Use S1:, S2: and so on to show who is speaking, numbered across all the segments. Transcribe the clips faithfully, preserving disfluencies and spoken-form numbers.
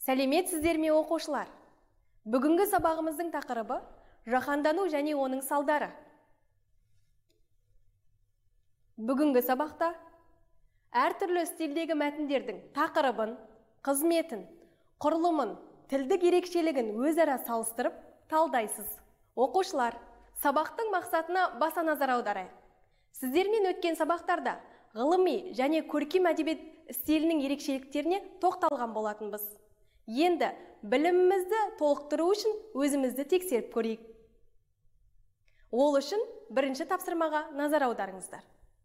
S1: Сәлеметсіздер ме оқушылар? Бүгінгі сабағымыздың тақырыбы жаһандану және оның салдары. Бүгінгі сабақта әртүрлі стильдегі мәтіндердің тақырыбын, қызметін, құрылымын, тілдік ерекшелігін өзара салыстырып талдайсыз. Оқушылар, сабақтың мақсатына баса назар аударайық. Сіздермен өткен сабақтарда ғылыми және көркем әдебиет стилінің ерекшеліктеріне тоқталған болатынбыз. Енді білімімізді толықтыру үшін өзімізді тексеріп көрейік. Ол үшін бірінші тапсырмаға назар аударыңыздар.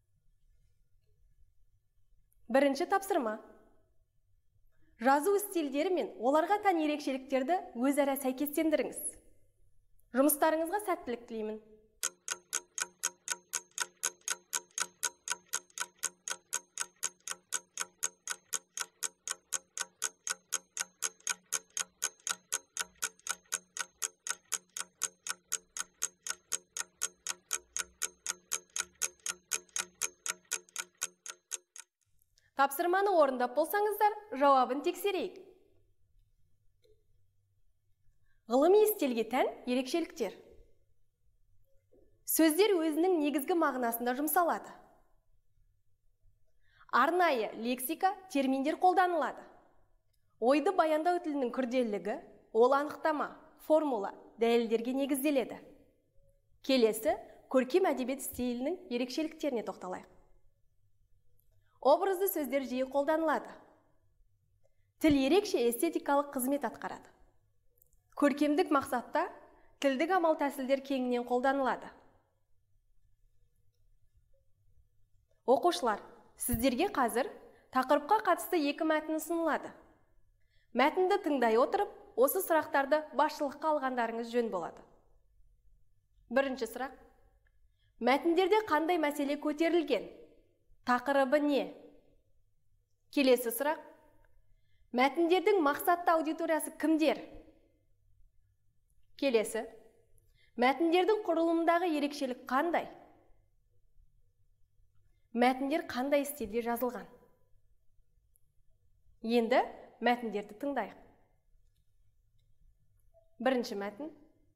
S1: Бірінші тапсырма. Жазу стильдері мен оларға тән ерекшеліктерді өзара сәйкестендіріңіз. Жұмыстарыңызға сәттілік тілеймін. Тапсырманы орындап болсаңыздар, жауабын тексерейік. Ғылыми стильге тән ерекшеліктер. Сөздер өзінің негізгі мағынасында жұмсалады. Арнайы лексика, терминдер қолданылады. Ойды баяндау тілінің күрделілігі, ол анықтама, формула, дәлелдерге негізделеді. Келесі, көркем әдебиет стилінің ерекшеліктеріне тоқталайық. Образды сөздер жиі қолданылады. Тіл ерекше эстетикалық қызмет атқарады. Көркемдік мақсатта тілдік амал тәсілдер кеңінен қолданылады. Оқушылар, сіздерге қазір тақырыпқа қатысты екі мәтін ұсынылады. Мәтінді тыңдай отырып, осы сұрақтарды басшылыққа алғандарыңыз жөн болады. Бірінші сұрақ. Мәтіндерде қандай мәселе көтерілген? Тақырыбы не? Келесі сұрақ. Мәтіндердің мақсатты аудиториясы кімдер? Келесі. Мәтіндердің құрылымындағы ерекшелік қандай? Мәтіндер қандай стильде жазылған? Енді мәтіндерді тыңдайық. Бірінші мәтін.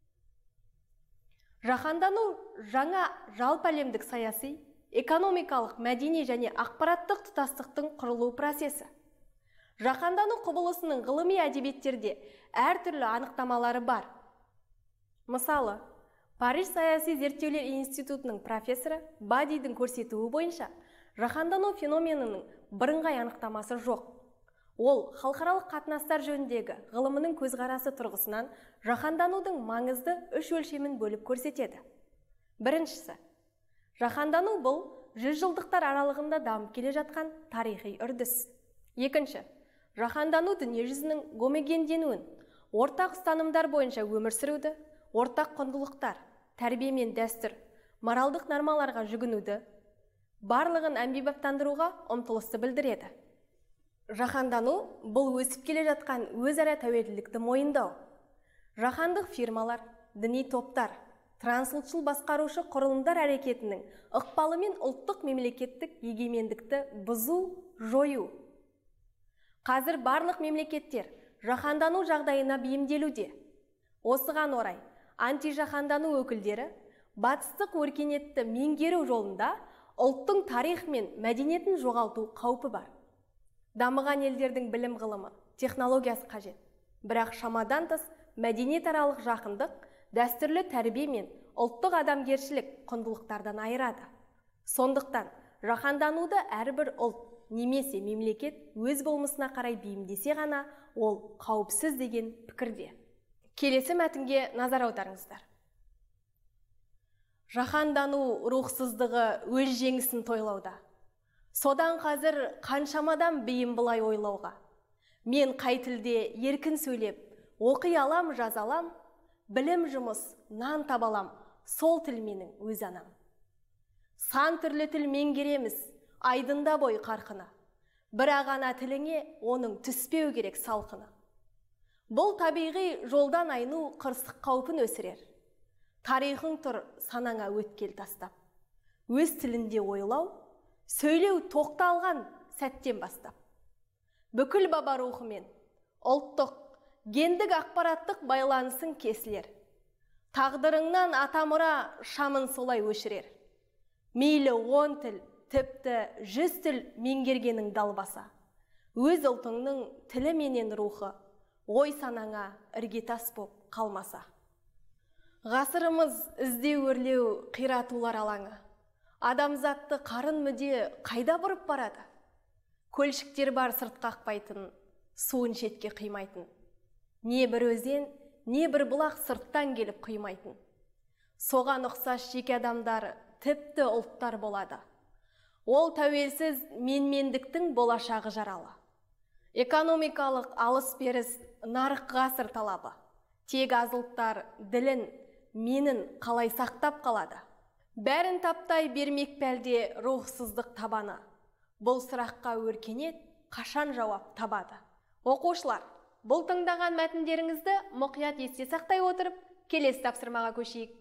S1: Жаһандану жаңа жалпы әлемдік саяси, экономикалық, мәдени және ақпараттық тұтастықтың құрылу процесі. Жаһандану құбылысының ғылыми әдебиеттерде әртүрлі анықтамалары бар. Мысалы, Париж саяси зерттеулер институтының профессоры Бадидің көрсетуі бойынша жаһандану феноменінің бірыңғай анықтамасы жоқ. Ол халықаралық қатынастар жөніндегі ғылымының көзқарасы тұрғысынан жаһанданудың маңызды үш өлшемін бөліп көрсетеді. Біріншісі, жаһандану бұл жүз жылдықтар аралығында дамып келе жатқан тарихи үрдіс. Екінші, жаһандану дүниежүзінің гомогенденуін, ортақ ұстанымдар бойынша өмір сүруді, ортақ құндылықтар, тәрбие мен дәстүр, моралдық нормаларға жүгінуді, барлығын әмбебаптандыруға ұмтылысты білдіреді. Жаһандану бұл өсіп келе жатқан өзара тәуелділікті мойындау. Жаһандық фирмалар, діни топтар, трансұлтшыл басқарушы құрылымдар әрекетінің ықпалымен ұлттық мемлекеттік егемендікті бұзу, жою. Қазір барлық мемлекеттер жаһандану жағдайына бейімделуде. Осыған орай, антижаһандану өкілдері батыстық өркениетті меңгеру жолында ұлттың тарих мен мәдениетін жоғалту қаупі бар. Дамыған елдердің білім ғылымы, технологиясы қажет. Бірақ шамадан тыс мәдениетаралық жақындық дәстүрлі тәрбие мен ұлттық адамгершілік құндылықтардан айырады. Сондықтан, жаһандануды әрбір ұлт немесе мемлекет өз болмысына қарай бейімдесе ғана, ол қауіпсіз деген пікірде. Келесі мәтінге назар аударыңыздар. Жаһандану рухсыздығы өз жеңісін тойлауда. Содан қазір қаншамадан бейім бұлай ойлауға. Мен қай тілде еркін сөйлеп, оқи алам, жазалам, білім жұмыс, нан табалам, сол тіл менің өз анам. Сан түрлі тіл меңгереміз, айдында бой қарқына. Бірақ ана тіліңе оның түспеу керек салқыны. Бұл табиғи жолдан айну қырсық қаупін өсірер. Тарихың тұр санаңа өткел тастап. Өз тілінде ойлау, сөйлеу тоқталған сәттен бастап. Бүкіл баба рухымен, ұлттық, гендік ақпараттық байланысың кесілер. Тағдырыңнан атамұра шамын солай өшірер. Мейлі он тіл, тіпті жүз тіл меңгергенің далбаса. Өз ұлтыңның тілі менен рухы, ой санаңа іргетас боп қалмаса. Ғасырымыз іздеу өрлеу қиратулар алаңы. Адамзатты қарын мүде қайда бұрып барады? Көлшіктер бар сырт қақпайтын, суын шетке қимайтын. Не бір өзен, не бір бұлақ сырттан келіп құймайтын. Соған ұқсас жеке адамдар тіпті ұлттар болады. Ол тәуелсіз менмендіктің болашағы жаралы. Экономикалық алыс-беріс нарық ғасыр талабы. Тек аз ұлттар ділін, менін қалай сақтап қалады? Бәрін таптай бермек пәлде рухсыздық табаны. Бұл сұраққа өркениет қашан жауап табады? Оқушылар, бұл тыңдаған мәтіндеріңізді мұқият есте сақтай отырып, келесі тапсырмаға көшейік.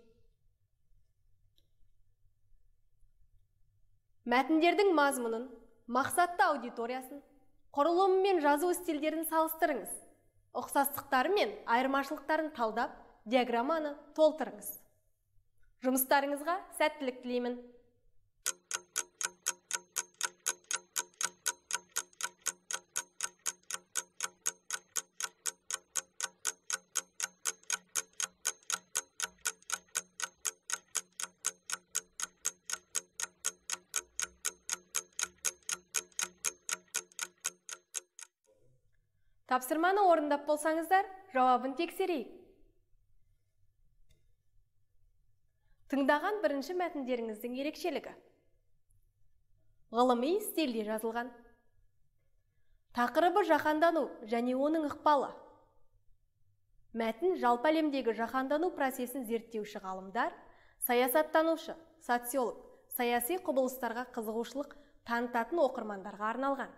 S1: Мәтіндердің мазмұнын, мақсатты аудиториясын, құрылымы мен жазу стильдерін салыстырыңыз. Ұқсастықтары мен айырмашылықтарын талдап, диаграмманы толтырыңыз. Жұмыстарыңызға сәттілік тілеймін. Тапсырманы орындап болсаңыздар, жауабын тексерейік. Тыңдаған бірінші мәтіндеріңіздің ерекшелігі. Ғылыми стильде жазылған. Тақырыбы жаһандану және оның ықпалы. Мәтін жалпы әлемдегі жаһандану процесін зерттеуші ғалымдар, саясаттанушы, социолог, саяси құбылыстарға қызығушылық танытатын оқырмандарға арналған.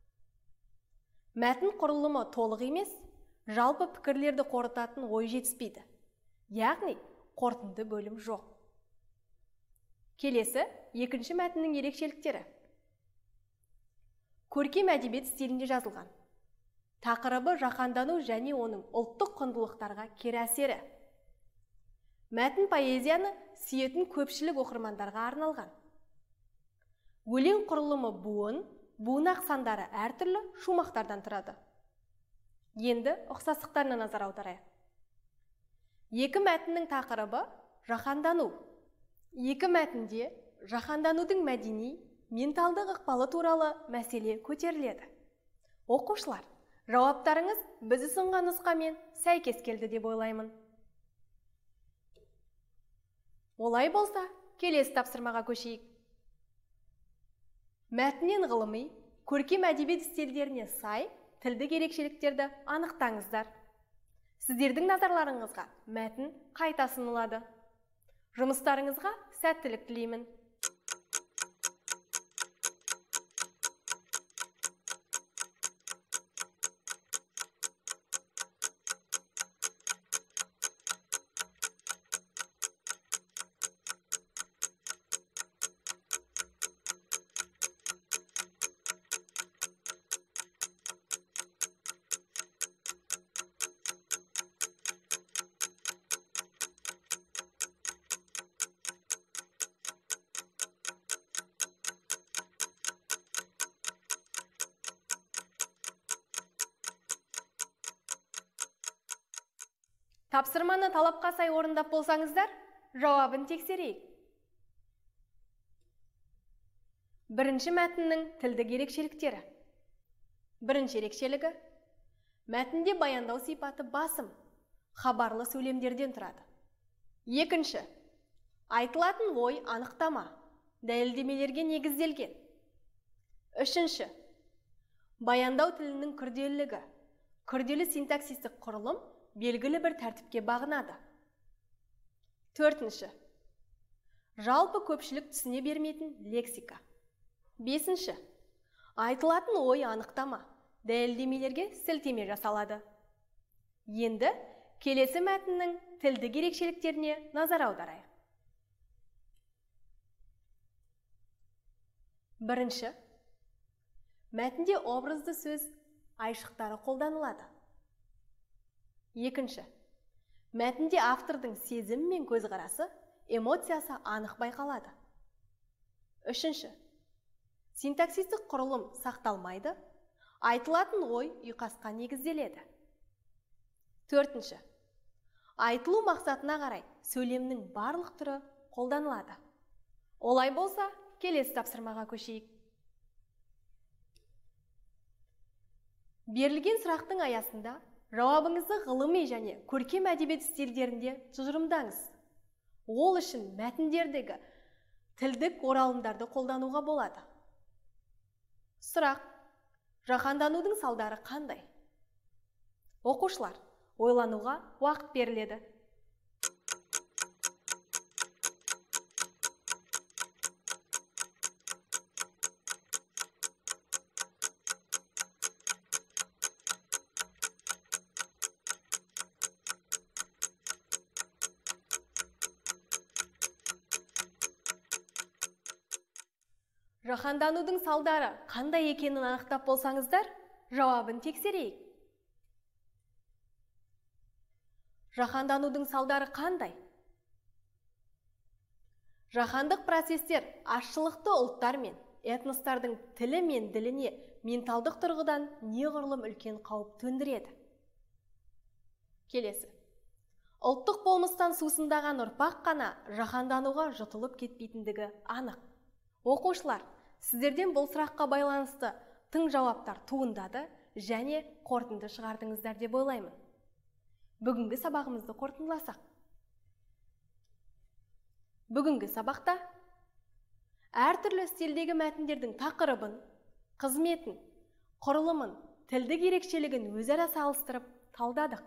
S1: Мәтін құрылымы толық емес, жалпы пікірлерді қорытатын ой жетіспейді. Яғни, қорытынды бөлім жоқ. Келесі, екінші мәтіннің ерекшеліктері. Көркем әдебиет стилінде жазылған. Тақырыбы жаһандану және оның ұлттық құндылықтарға кері әсері. Мәтін поэзияны сүйетін көпшілік оқырмандарға арналған. Өлең құрылымы буын, буынақ сандары әртүрлі шумақтардан тұрады. Енді ұқсастықтарына назар аударайық. Екі мәтіннің тақырыбы жаһандану. Екі мәтінде жаһанданудың мәдени, менталдық ықпалы туралы мәселе көтеріледі. Оқушылар, жауаптарыңыз біз ұсынған нұсқамен сәйкес келді деп ойлаймын. Олай болса, келесі тапсырмаға көшейік. Мәтіннен ғылыми, көркем әдебиет стильдеріне сай, тілдік ерекшеліктерді анықтаңыздар. Сіздердің назарларыңызға мәтін қайта ұсынылады. Жұмыстарыңызға сәттілік тілеймін. Тапсырманы талапқа сай орындап болсаңыздар, жауабын тексерейік. Бірінші мәтіннің тілдік ерекшеліктері. Бірінші ерекшелігі. Мәтінде баяндау сипаты басым, хабарлы сөйлемдерден тұрады. Екінші. Айтылатын ой анықтама, дәлелдемелерге негізделген. Үшінші. Баяндау тілінің күрделілігі. Күрделі синтаксистік құрылым белгілі бір тәртіпке бағынады. Төртінші. Жалпы көпшілік түсіне бермейтін лексика. Бесінші. Айтылатын ой анықтама, дәлелдемелерге сілтеме жасалады. Енді келесі мәтіннің тілдік ерекшеліктеріне назар аударайық. Бірінші. Мәтінде образды сөз айшықтары қолданылады. Екінші, мәтінде автордың сезім мен көзқарасы, эмоциясы анық байқалады. Үшінші, синтаксистік құрылым сақталмайды, айтылатын ой ұйқасқа негізделеді. Төртінші, айтылу мақсатына қарай сөйлемнің барлық түрі қолданылады. Олай болса, келесі тапсырмаға көшейік. Берілген сұрақтың аясында жауабыңызды ғылыми және көркем әдебиет стильдерінде тұжырымдаңыз. Ол үшін мәтіндердегі тілдік оралымдарды қолдануға болады. Сұрақ: жаһанданудың салдары қандай? Оқушылар, ойлануға уақыт беріледі. Жаһанданудың салдары қандай екенін анықтап болсаңыздар, жауабын тексерейік. Жаһанданудың салдары қандай? Жаһандық процестер азшылықты ұлттар мен этностардың тілі мен діліне менталдық тұрғыдан неғұрлым үлкен қауіп төндіреді. Келесі. Ұлттық болмыстан сусындаған ұрпақ қана жаһандануға жұтылып кетпейтіндігі анық. Оқушылар, сіздерден бұл сұраққа байланысты тың жауаптар туындады және қорытынды шығардыңыздар деп ойлаймын. Бүгінгі сабағымызды қорытындыласақ. Бүгінгі сабақта әртүрлі стильдегі мәтіндердің тақырыбын, қызметін, құрылымын, тілдік ерекшелігін өзара салыстырып талдадық.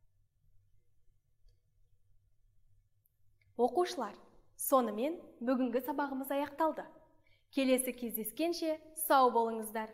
S1: Оқушылар, сонымен бүгінгі сабағымыз аяқталды. Келесі кездескенше сау болыңыздар.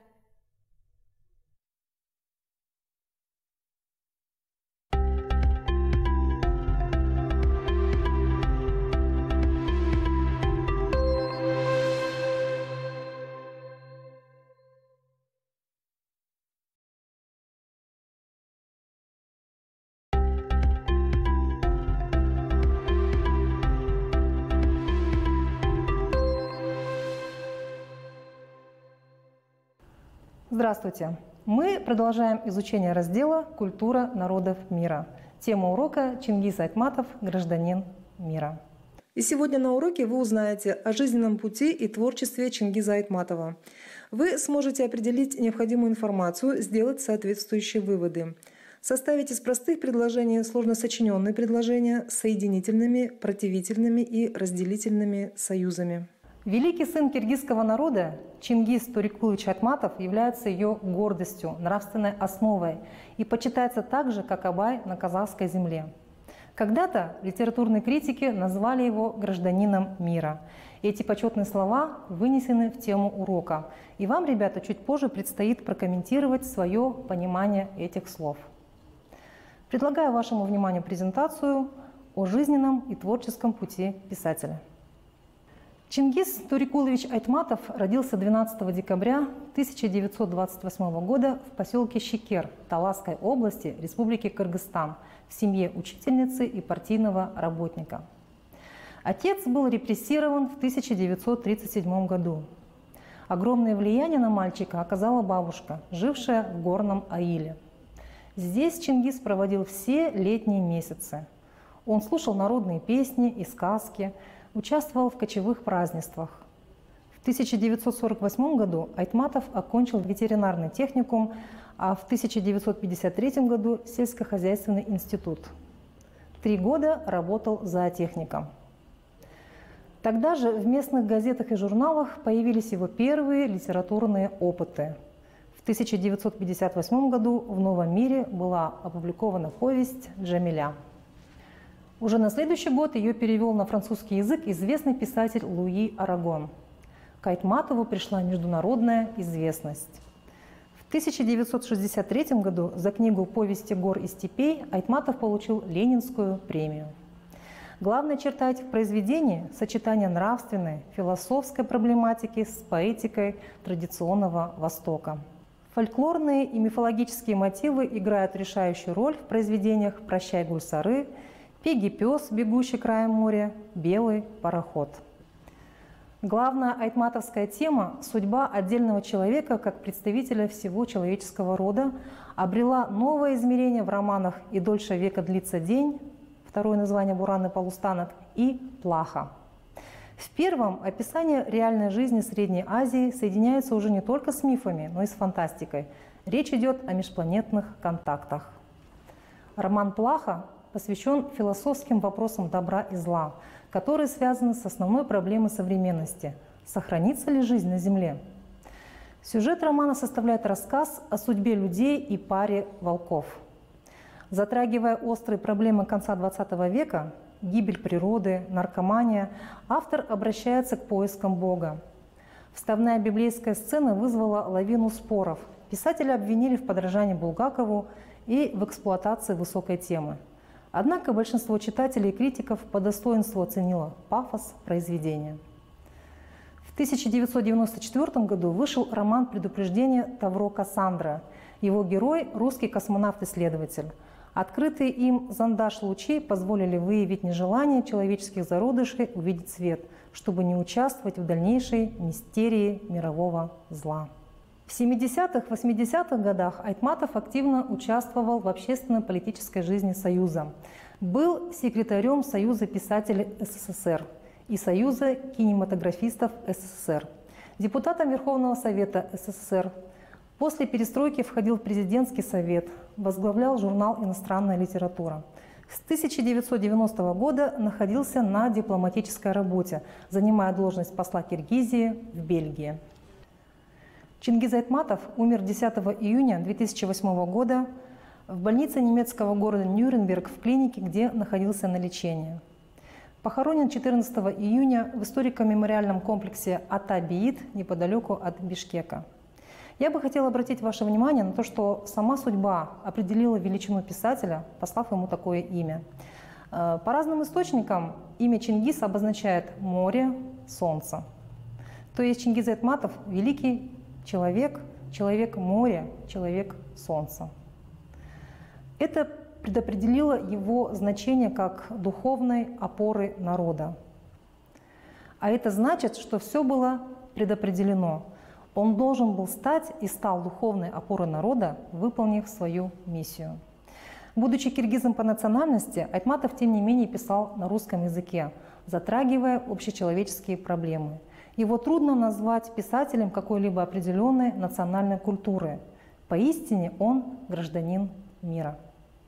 S2: Здравствуйте! Мы продолжаем изучение раздела «Культура народов мира». Тема урока Чингиз Айтматов «Гражданин мира». И сегодня на уроке вы узнаете о жизненном пути и творчестве Чингиза Айтматова. Вы сможете определить необходимую информацию, сделать соответствующие выводы. Составить из простых предложений сложно сочиненные предложения с соединительными, противительными и разделительными союзами. Великий сын киргизского народа Чингиз Торикулович Айтматов является ее гордостью, нравственной основой и почитается так же, как Абай на казахской земле. Когда-то литературные критики назвали его гражданином мира. Эти почетные слова вынесены в тему урока. И вам, ребята, чуть позже предстоит прокомментировать свое понимание этих слов. Предлагаю вашему вниманию презентацию о жизненном и творческом пути писателя. Чингиз Торикулович Айтматов родился двенадцатого декабря тысяча девятьсот двадцать восьмого года в поселке Шекер Таласской области Республики Кыргызстан в семье учительницы и партийного работника. Отец был репрессирован в тысяча девятьсот тридцать седьмом году. Огромное влияние на мальчика оказала бабушка, жившая в Горном Аиле. Здесь Чингиз проводил все летние месяцы. Он слушал народные песни и сказки, участвовал в кочевых празднествах. В тысяча девятьсот сорок восьмом году Айтматов окончил ветеринарный техникум, а в тысяча девятьсот пятьдесят третьем году сельскохозяйственный институт. Три года работал зоотехником. Тогда же в местных газетах и журналах появились его первые литературные опыты. В тысяча девятьсот пятьдесят восьмом году в «Новом мире» была опубликована повесть «Джамиля». Уже на следующий год ее перевел на французский язык известный писатель Луи Арагон. К Айтматову пришла международная известность. В тысяча девятьсот шестьдесят третьем году за книгу «Повести гор и степей» Айтматов получил Ленинскую премию. Главная черта этих произведений – сочетание нравственной, философской проблематики с поэтикой традиционного Востока. Фольклорные и мифологические мотивы играют решающую роль в произведениях «Прощай, Гульсары», «Пеги пес, бегущий краем моря», «Белый пароход». Главная айтматовская тема – судьба отдельного человека как представителя всего человеческого рода обрела новое измерение в романах «И дольше века длится день», второе название «Буран и полустанок», и «Плаха». В первом описание реальной жизни Средней Азии соединяется уже не только с мифами, но и с фантастикой. Речь идет о межпланетных контактах. Роман «Плаха» посвящен философским вопросам добра и зла, которые связаны с основной проблемой современности – сохранится ли жизнь на Земле? Сюжет романа составляет рассказ о судьбе людей и паре волков. Затрагивая острые проблемы конца двадцатого века – гибель природы, наркомания, автор обращается к поискам Бога. Вставная библейская сцена вызвала лавину споров. Писателя обвинили в подражании Булгакову и в эксплуатации высокой темы. Однако большинство читателей и критиков по достоинству оценило пафос произведения. В тысяча девятьсот девяносто четвёртом году вышел роман «Предупреждение Тавро Кассандра». Его герой – русский космонавт-исследователь. Открытые им зондаж лучей позволили выявить нежелание человеческих зародышей увидеть свет, чтобы не участвовать в дальнейшей мистерии мирового зла. В семидесятых-восьмидесятых годах Айтматов активно участвовал в общественно-политической жизни Союза. Был секретарем Союза писателей СССР и Союза кинематографистов СССР, депутатом Верховного Совета СССР. После перестройки входил в президентский совет, возглавлял журнал «Иностранная литература». С тысяча девятьсот девяностого года находился на дипломатической работе, занимая должность посла Киргизии в Бельгии. Чингиз Айтматов умер десятого июня две тысячи восьмого года в больнице немецкого города Нюрнберг в клинике, где находился на лечении. Похоронен четырнадцатого июня в историко-мемориальном комплексе Ата-Бейит неподалеку от Бишкека. Я бы хотела обратить ваше внимание на то, что сама судьба определила величину писателя, послав ему такое имя. По разным источникам имя Чингис обозначает «море», «солнце». То есть Чингиз Айтматов – великий человек, человек моря, человек солнца. Это предопределило его значение как духовной опоры народа. А это значит, что все было предопределено. Он должен был стать и стал духовной опорой народа, выполнив свою миссию. Будучи киргизом по национальности, Айтматов, тем не менее, писал на русском языке, затрагивая общечеловеческие проблемы. Его трудно назвать писателем какой-либо определенной национальной культуры. Поистине он гражданин мира.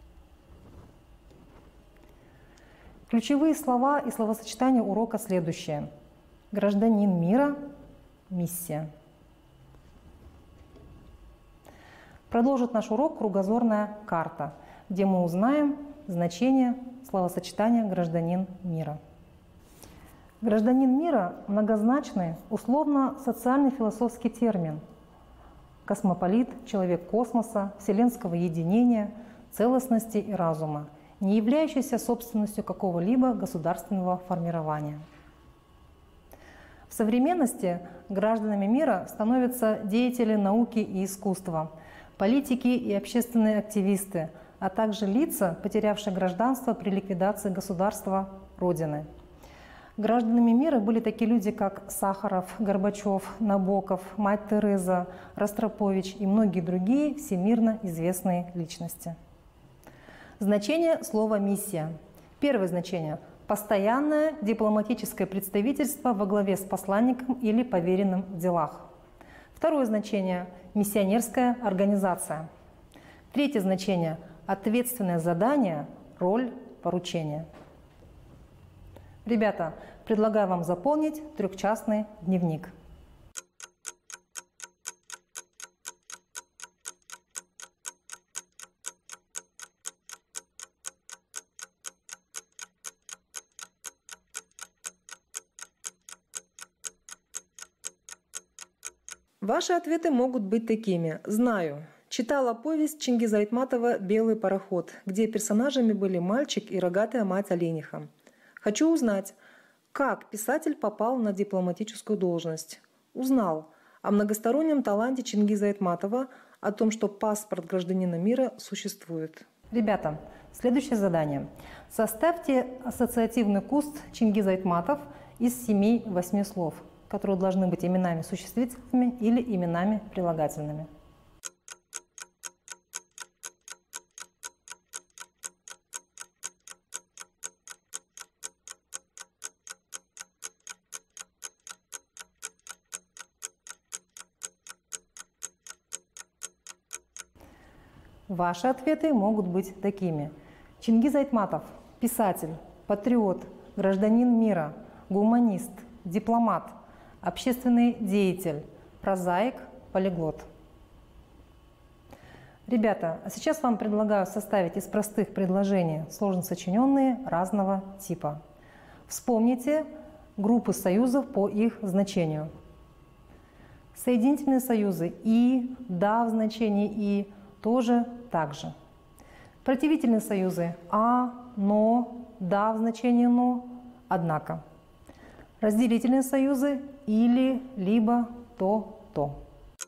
S2: Ключевые слова и словосочетания урока следующие. Гражданин мира – миссия. Продолжит наш урок «Кругозорная карта», где мы узнаем значение словосочетания «гражданин мира». Гражданин мира – многозначный, условно-социальный философский термин. Космополит, человек космоса, вселенского единения, целостности и разума, не являющийся собственностью какого-либо государственного формирования. В современности гражданами мира становятся деятели науки и искусства, политики и общественные активисты, а также лица, потерявшие гражданство при ликвидации государства Родины. Гражданами мира были такие люди, как Сахаров, Горбачев, Набоков, мать Тереза, Ростропович и многие другие всемирно известные личности. Значение слова «миссия». Первое значение – постоянное дипломатическое представительство во главе с посланником или поверенным в делах. Второе значение – миссионерская организация. Третье значение – ответственное задание, роль, поручение. Ребята, предлагаю вам заполнить трехчастный дневник. Ваши ответы могут быть такими. Знаю. Читала повесть Чингиза Айтматова «Белый пароход», где персонажами были мальчик и рогатая мать олениха. Хочу узнать, как писатель попал на дипломатическую должность. Узнал о многостороннем таланте Чингиза Айтматова, о том, что паспорт гражданина мира существует. Ребята, следующее задание. Составьте ассоциативный куст Чингиза Айтматов из семи-восьми слов, которые должны быть именами существительными или именами прилагательными. Ваши ответы могут быть такими. Чингиз Айтматов – писатель, патриот, гражданин мира, гуманист, дипломат, общественный деятель, прозаик, полиглот. Ребята, а сейчас вам предлагаю составить из простых предложений сложно сочиненные разного типа. Вспомните группы союзов по их значению. Соединительные союзы «и», «да» в значении «и» тоже так же. Противительные союзы «а», «но», «да» в значении «но», «однако». Разделительные союзы «или», «либо», «то», «то».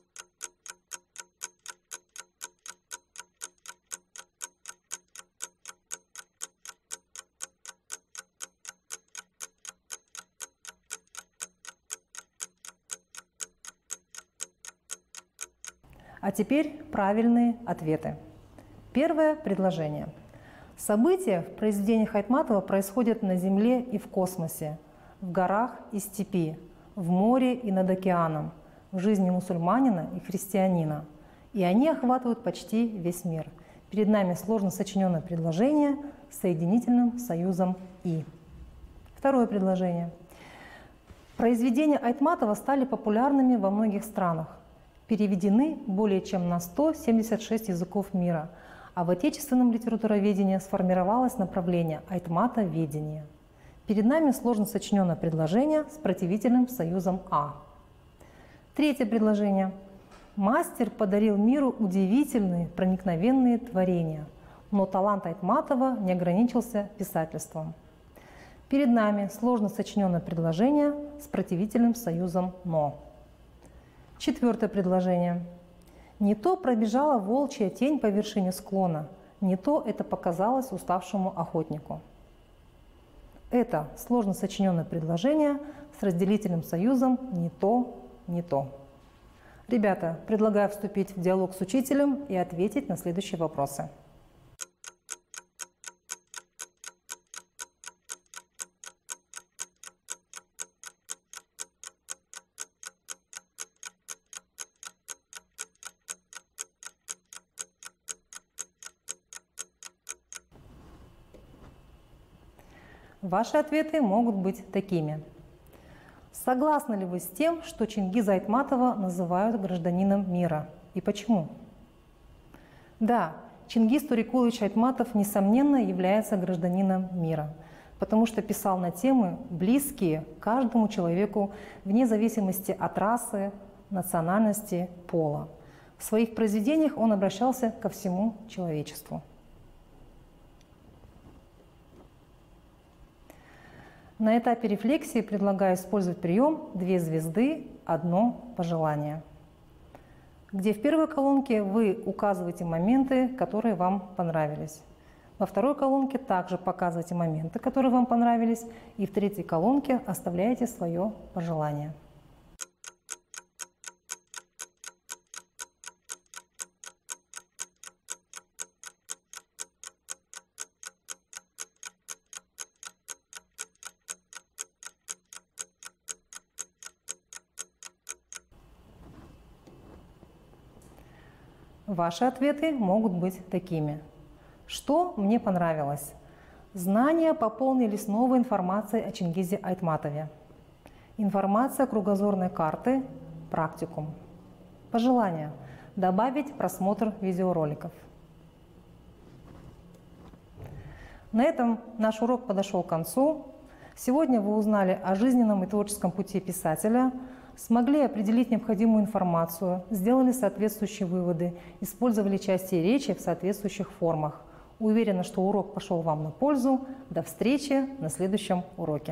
S2: А теперь правильные ответы. Первое предложение. События в произведениях Айтматова происходят на Земле и в космосе, в горах и степи, в море и над океаном, в жизни мусульманина и христианина. И они охватывают почти весь мир. Перед нами сложно сочиненное предложение с соединительным союзом «и». Второе предложение. Произведения Айтматова стали популярными во многих странах. Переведены более чем на сто семьдесят шесть языков мира, а в отечественном литературоведении сформировалось направление айтматоведения. Перед нами сложно сочиненное предложение с противительным союзом «а». Третье предложение. Мастер подарил миру удивительные, проникновенные творения, но талант Айтматова не ограничился писательством. Перед нами сложно сочиненное предложение с противительным союзом «но». Четвертое предложение. Не то пробежала волчья тень по вершине склона, не то это показалось уставшему охотнику. Это сложно сочиненное предложение с разделительным союзом «не то, не то». Ребята, предлагаю вступить в диалог с учителем и ответить на следующие вопросы. Ваши ответы могут быть такими. Согласны ли вы с тем, что Чингиза Айтматова называют гражданином мира? И почему? Да, Чингиз Турикулович Айтматов, несомненно, является гражданином мира, потому что писал на темы, близкие каждому человеку вне зависимости от расы, национальности, пола. В своих произведениях он обращался ко всему человечеству. На этапе рефлексии предлагаю использовать прием «две звезды, одно пожелание», где в первой колонке вы указываете моменты, которые вам понравились. Во второй колонке также показывайте моменты, которые вам понравились, и в третьей колонке оставляете свое пожелание. Ваши ответы могут быть такими. Что мне понравилось? Знания пополнились новой информацией о Чингизе Айтматове. Информация кругозорной карты, практикум. Пожелания. Добавить просмотр видеороликов. На этом наш урок подошел к концу. Сегодня вы узнали о жизненном и творческом пути писателя, смогли определить необходимую информацию, сделали соответствующие выводы, использовали части речи в соответствующих формах. Уверена, что урок пошел вам на пользу. До встречи на следующем уроке.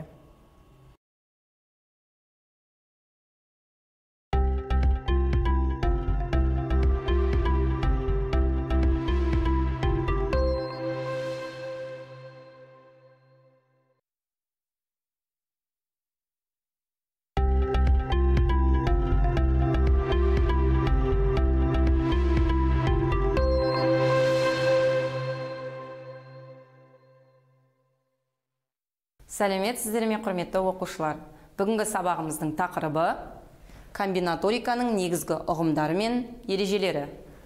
S3: Сәлеметсіздер ме, құрметті оқушылар? Бүгінгі сабағымыздың тақырыбы комбинаториканың негізгі ұғымдары мен ережелері.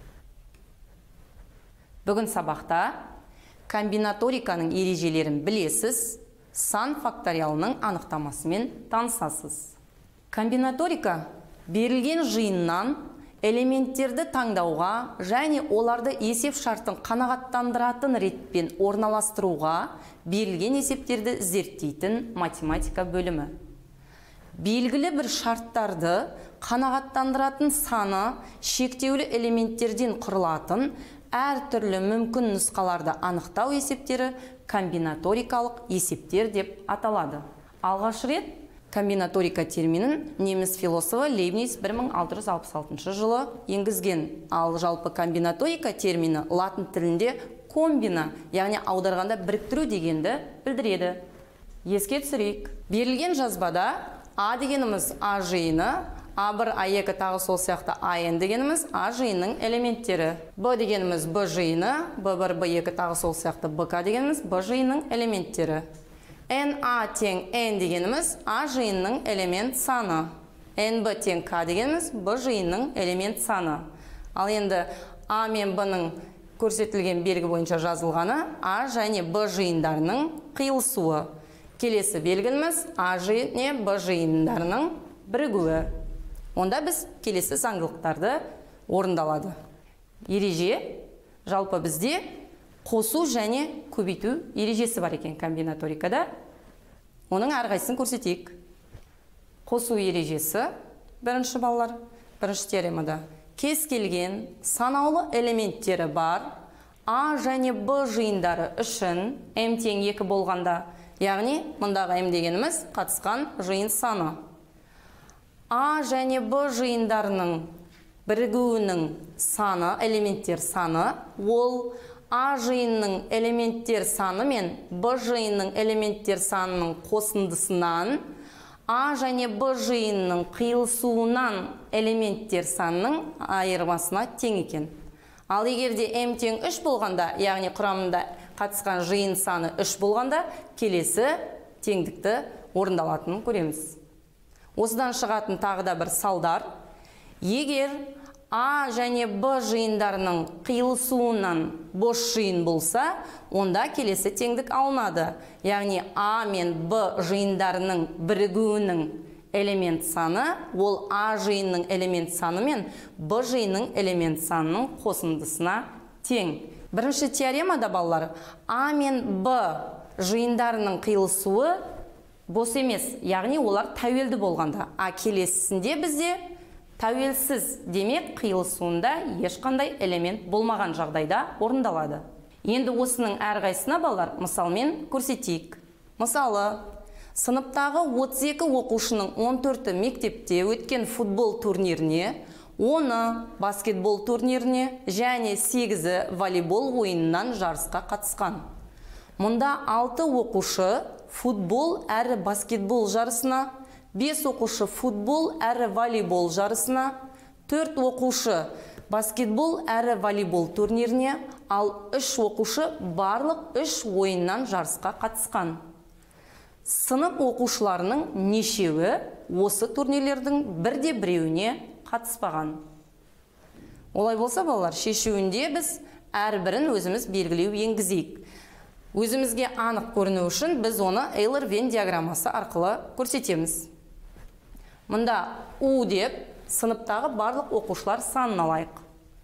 S3: Бүгін сабақта комбинаториканың ережелерін білесіз, сан факториалының анықтамасымен танысасыз. Комбинаторика берілген жиыннан элементтерді таңдауға және оларды есеп шарттың қанағаттандыратын ретпен орналастыруға берілген есептерді зерттейтін математика бөлімі. Белгілі бір шарттарды қанағаттандыратын саны шектеулі элементтерден құрылатын әртүрлі мүмкін нұсқаларды анықтау есептері комбинаторикалық есептер деп аталады. Алғаш рет комбинаторика терминін неміс философы Лейбниц бір мың алты жүз алпыс алтыншы жылы енгізген. Ал жалпы комбинаторика термині латын тілінде комбина, яғни аударғанда біріктіру дегенді білдіреді. Еске түсірейік. Берілген жазбада А дегеніміз А жиыны, А бір, А екі тағы сол сияқты АН дегеніміз А жиынының элементтері. Б дегеніміз Б жиыны, Б бір, Б екі тағы сол сияқты БК дегеніміз Б жиынының элементтері. Н А тең Н дегеніміз А жиынының элемент саны. Н Б тең К дегеніміз Б жиынының элемент саны. Ал енді А мен Б-ның көрсетілген белгі бойынша жазылғаны А және Б жиындарының қиылысуы. Келесі белгіміз А және Б жиындарының бірігуі. Онда біз келесі заңдылықтарды орындалады. Ереже, жалпы бізде қосу және көбейту ережесі бар екен комбинаторикада. Оның әрқайсысын көрсетейік. Қосу ережесі, бірінші балалар, бірінші теоремада. Кез келген санаулы элементтері бар А және Б жиындары үшін М тең екі болғанда, яғни мұндағы М дегеніміз қатысқан жиын саны. А және Б жиындарының бірігуінің саны, элементтер саны, ол А жиынның элементтер саны мен Б жиынның элементтер санының қосындысынан А және Б жиынның қиылысуынан элементтер санының айырмасына тең екен. Ал егерде М тең үш болғанда, яғни құрамында қатысқан жиын саны үш болғанда, келесі теңдікті орындалатынын көреміз. Осыдан шығатын тағы да бір салдар. Егер А және Б жиындарының қиылысуынан бос жиын болса, онда келесі теңдік алынады. Яғни А мен Б жиындарының бірігуінің элемент саны, ол А жиынның элемент саны мен Б жиынның элемент санының қосындысына тең. Бірінші теоремада балалар, А мен Б жиындарының қиылысуы бос емес, яғни олар тәуелді болғанда. А келесісінде бізде тәуелсіз, демек қиылысуында ешқандай элемент болмаған жағдайда орындалады. Енді осының әрқайсына балалар мысалмен көрсетейік. Мысалы, сыныптағы отыз екі оқушының он төрті мектепте өткен футбол турниріне, оны баскетбол турниріне және сегізі волейбол ойынынан жарысқа қатысқан. Мұнда алты оқушы футбол әрі баскетбол жарысына, бес оқушы футбол әрі волейбол жарысына, төрт оқушы баскетбол әрі волейбол турниріне, ал үш оқушы барлық үш ойыннан жарысқа қатысқан. Сынып оқушыларының нешеуі осы турнирлердің бірде біреуіне қатыспаған. Олай болса балалар, шешуінде біз әрбірін өзіміз белгілеу енгізейік. Өзімізге анық көріну үшін біз оны Эйлер-Вен диаграммасы арқылы көрсетеміз. Мұнда У деп сыныптағы барлық оқушылар санын алайық.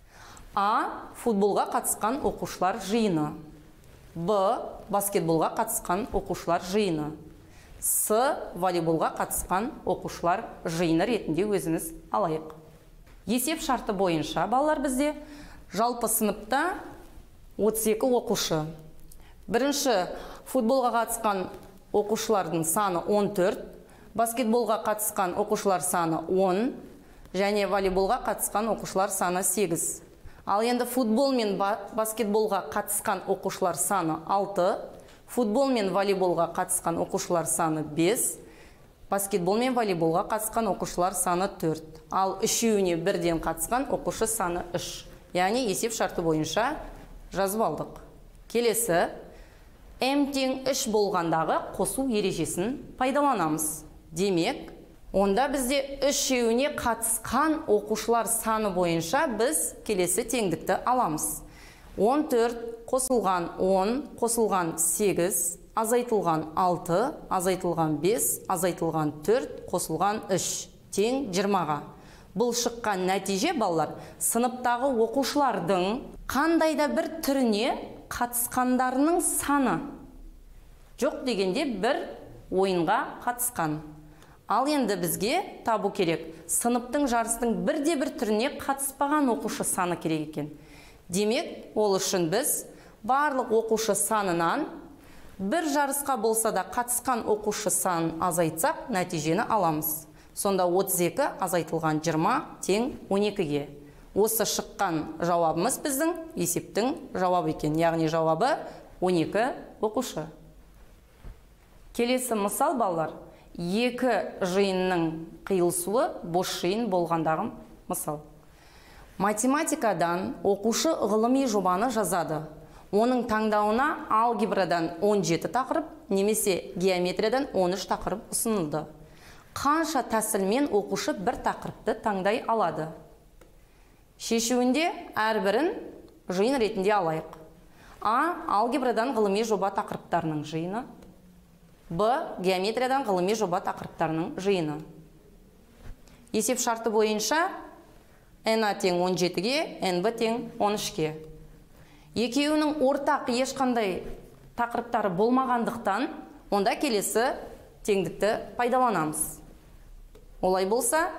S3: А футболға қатысқан оқушылар жиыны. Б баскетболға қатысқан оқушылар жиыны. С волейболға қатысқан оқушылар жиыны ретінде өзіміз алайық. Есеп шарты бойынша балалар бізде жалпы сыныпта отыз екі оқушы. Бірінші футболға қатысқан оқушылардың саны он төрт, баскетболға қатысқан оқушылар саны он, және волейболға қатысқан оқушылар саны сегіз. Ал енді футбол мен баскетболға қатысқан оқушылар саны алты, футбол мен волейболға қатысқан оқушылар саны бес, баскетбол мен волейболға қатысқан оқушылар саны төрт. Ал үшеуіне бірден қатысқан оқушы саны үш. Яғни есеп шарты бойынша жазып алдық. Келесі, m тең үш болғандағы қосу ережесін пайдаланамыз. Демек, онда бізде үшеуіне қатысқан оқушылар саны бойынша біз келесі теңдікті аламыз. он төрт қосылған он, қосылған сегіз, азайтылған алты, азайтылған бес, азайтылған төрт, қосылған үш, тең жиырмаға. Бұл шыққан нәтиже, балалар, сыныптағы оқушылардың қандайда бір түріне қатысқандарының саны. Жоқ дегенде бір ойынға қатысқан. Ал енді бізге табу керек. Сыныптың жарыстың бірде бір түріне қатыспаған оқушы саны керек екен. Демек, ол үшін біз барлық оқушы санынан бір жарысқа болса да қатысқан оқушы санын азайтсақ, нәтижені аламыз. Сонда отыз екі азайтылған жиырма тең он екіге. Осы шыққан жауабымыз біздің есептің жауабы екен. Яғни жауабы он екі оқушы. Келесі мысал, балалар, екі жиынның қиылысуы бос жиын болғандағы мысал. Математикадан оқушы ғылыми жобаны жазады. Оның таңдауына алгебрадан он жеті тақырып, немесе геометриядан он үш тақырып ұсынылды. Қанша тәсілмен оқушы бір тақырыпты таңдай алады? Шешуінде әрбірін жиын ретінде алайық. А. Алгебрадан ғылыми жоба тақырыптарының жиыны. Б. Геометриядан ғылыми жоба тақырыптарының жиыны. Есеп шарты бойынша н а тең он жетіге, н б тең он үшке. Екеуінің ортақ ешқандай тақырыптары болмағандықтан, онда келесі теңдікті пайдаланамыз. Олай болса,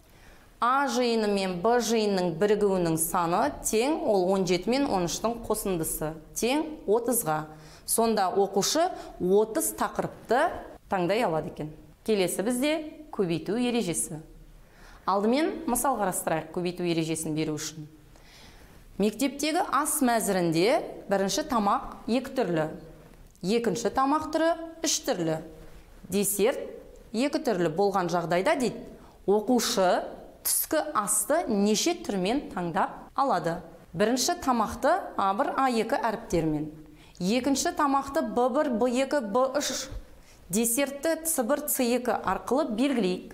S3: А жиыны мен Б жиынның бірігуінің саны тең, ол он жеті мен он үштің қосындысы, тең отызға. Сонда оқушы отыз тақырыпты таңдай алады екен. Келесі бізде көбейту ережесі. Алдымен мысал қарастырайық көбейту ережесін беру үшін. Мектептегі ас мәзірінде бірінші тамақ екі түрлі, екінші тамақ түрі үш түрлі, десерт екі түрлі болған жағдайда дейді, оқушы түскі асты неше түрмен таңдап алады. Бірінші тамақты а бір, а екі әріптермен, екінші тамақты б бір, б екі, б үш, десертті ц бір, ц екі арқылы белгілейік.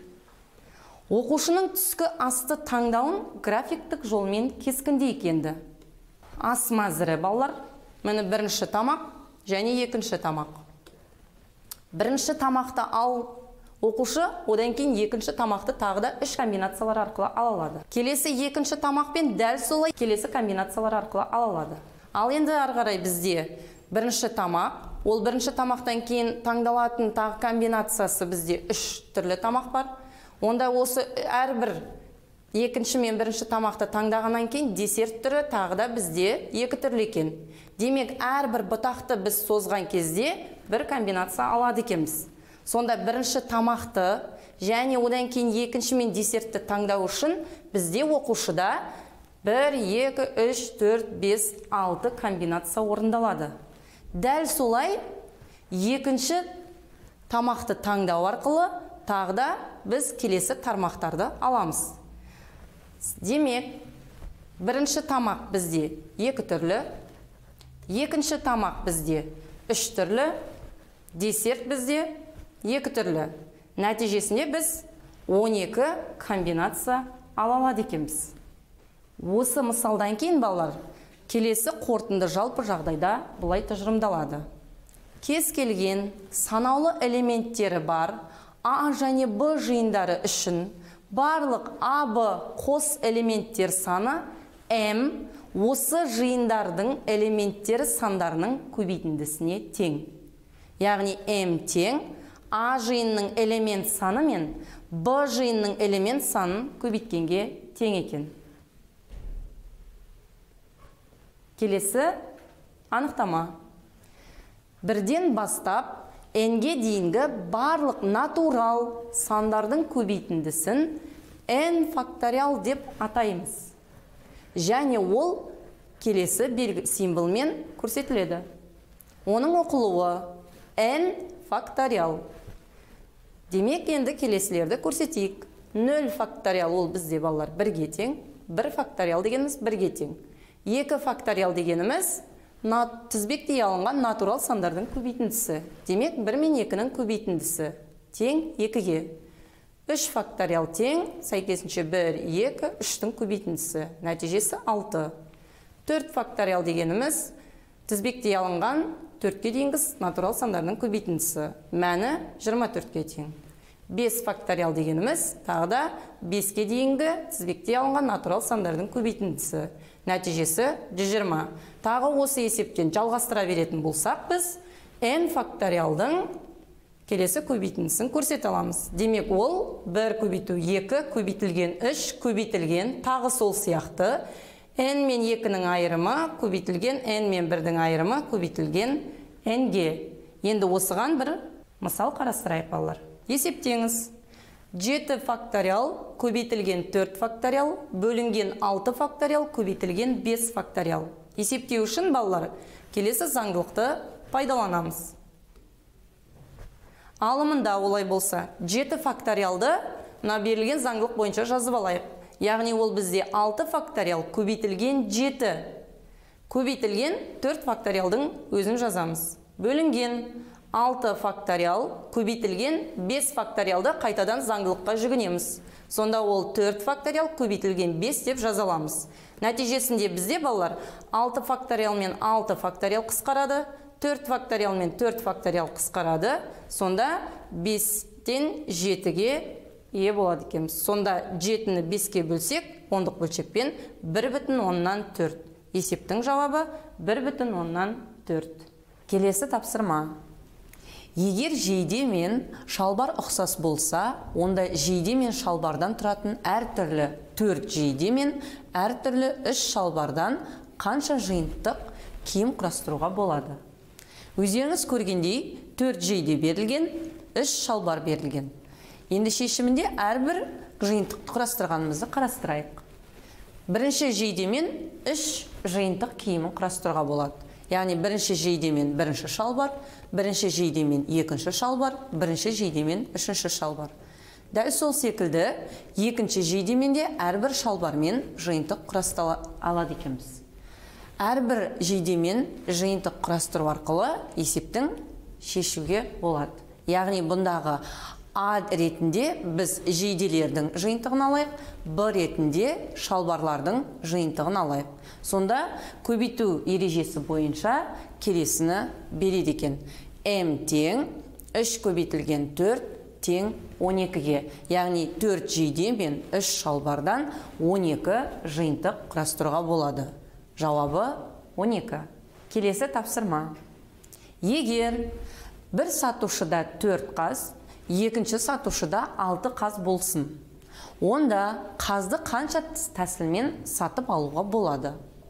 S3: Оқушының түскі асты таңдауын графиктік жолмен кескіндейік енді. Ас мәзірі, балалар, мені бірінші тамақ және екінші тамақ. Бірінші тамақты ал оқушы, одан кейін екінші тамақты тағы да үш комбинациялар арқылы ала алады. Келесі екінші тамақпен дәл солай келесі комбинациялар арқылы ала алады. Ал енді ары қарай бізде бірінші тамақ, ол бірінші тамақтан кейін таңдалатын тағы комбинациясы бізде үш түрлі тамақ бар. Онда осы әрбір екінші мен бірінші тамақты таңдағаннан кейін десерт түрі тағы да бізде екі түрлі екен. Демек, әрбір бұтақты біз созған кезде бір комбинация алады екенбіз. Сонда бірінші тамақты және одан кейін екінші мен десертті таңдау үшін бізде оқушыда бір, екі, үш, төрт, бес, алты комбинация орындалады. Дәл солай екінші тамақты таңдау арқылы тағы да біз келесі тармақтарды аламыз. Демек, бірінші тамақ бізде екі түрлі, екінші тамақ бізде үш түрлі, десерт бізде екі түрлі. Нәтижесінде біз он екі комбинация ала алады екенбіз. Осы мысалдан кейін, балалар, келесі қорытынды жалпы жағдайда бұлай тұжырымдалады. Кез келген санаулы элементтері бар А және Б жиындары үшін барлық А, Б қос элементтер саны М осы жиындардың элементтері сандарының көбейтіндісіне тең. Яғни М тең А жиынның элемент саны мен Б жиынның элемент санын көбейткенге тең екен. Келесі анықтама. Бірден бастап n-ге дейінгі барлық натурал сандардың көбейтіндісін n факториал деп атаймыз. Және ол келесі белгі символмен көрсетіледі. Оның оқылуы n факториал. Демек, енді келесілерді көрсетейік. нөл факториал ол бізде, балалар, бірге тең. бір факториал дегеніміз бірге тең. екі факториал дегеніміз тізбектей алынған натурал сандардың көбейтіндісі. Демек, бір мен екінің көбейтіндісі тең екіге. үш факториал тең, сәйкесінше бір, екі, үштің көбейтіндісі. Нәтижесі алты. төрт факториал дегеніміз тізбектей алынған төртке дейінгі натурал сандардың көбейтіндісі. Мәні жиырма төртке тең. бес факториал дегеніміз тағы да беске дейінгі тізбектей алынған натурал сандардың көбейтіндісі. Нәтижесі жүз жиырма. Тағы осы есептен жалғастыра беретін болсақ, біз n факториалдың келесі көбейтіндісін көрсете аламыз. Демек, ол бір көбейту екі, көбейтілген үш, көбейтілген тағы сол сияқты. n мен екінің айырымы, көбейтілген n мен бірдің айырымы, көбейтілген n-ге. Енді осыған бір мысал қарастырайық, балалар. Есептеңіз. жеті факториал, көбейтілген төрт факториал, бөлінген алты факториал, көбейтілген бес факториал. Есептеу үшін, балалар, келесі заңдылықты пайдаланамыз. Алымында олай болса, жеті факториалды мына берілген заңдылық бойынша жазып алайық. Яғни ол бізде алты факториал көбейтілген жеті. Көбейтілген төрт факториалдың өзін жазамыз. Бөлінген алты факториал, көбейтілген бес факториалды қайтадан заңдылыққа жүгінеміз. Сонда ол төрт факториал, көбейтілген бес деп жазаламыз. Нәтижесінде бізде, балалар, алты факториал мен алты факториал қысқарады, төрт факториал мен төрт факториал қысқарады. Сонда бестен жетіге ие болады екенбіз. Сонда жетіні беске бөлсек, ондық бөлшекпен бір бүтін оннан төрт. Есептің жауабы бір бүтін оннан төрт. Келесі тапсырма. Егер жейде мен шалбар ұқсас болса, онда жейде мен шалбардан тұратын әртүрлі төрт жейде мен әртүрлі үш шалбардан қанша жиынтық киім құрастыруға болады? Өздеріңіз көргендей, төрт жейде берілген, үш шалбар берілген. Енді шешімінде әрбір жиынтықты құрастырғанымызды қарастырайық. Бірінші жейде мен үш жиынтық киімін құрастыруға болады. Яғни бірінші жейдемен бірінші шалбар, бірінші жейдемен екінші шалбар, бірінші жейдемен үшінші шалбар. Дәл сол секілді, екінші жейдемен де әрбір шалбармен жиынтық құрастыра алады екенбіз. Әрбір жейдемен жиынтық құрастыру арқылы есептің шешуге болады. Яғни бұндағы А ретінде біз жейделердің жиынтығын алайық, Б ретінде шалбарлардың жиынтығын алайық. Сонда көбейту ережесі бойынша келесіні береді екен. М тең үш көбейтілген төрт тең он екіге. Яғни төрт жейде мен үш шалбардан он екі жиынтық құрастыруға болады. Жауабы он екі. Келесі тапсырма. Егер бір сатушыда төрт қаз, екінші сатушыда алты қаз болсын, онда қазды қанша тәсілмен сатып алуға болады?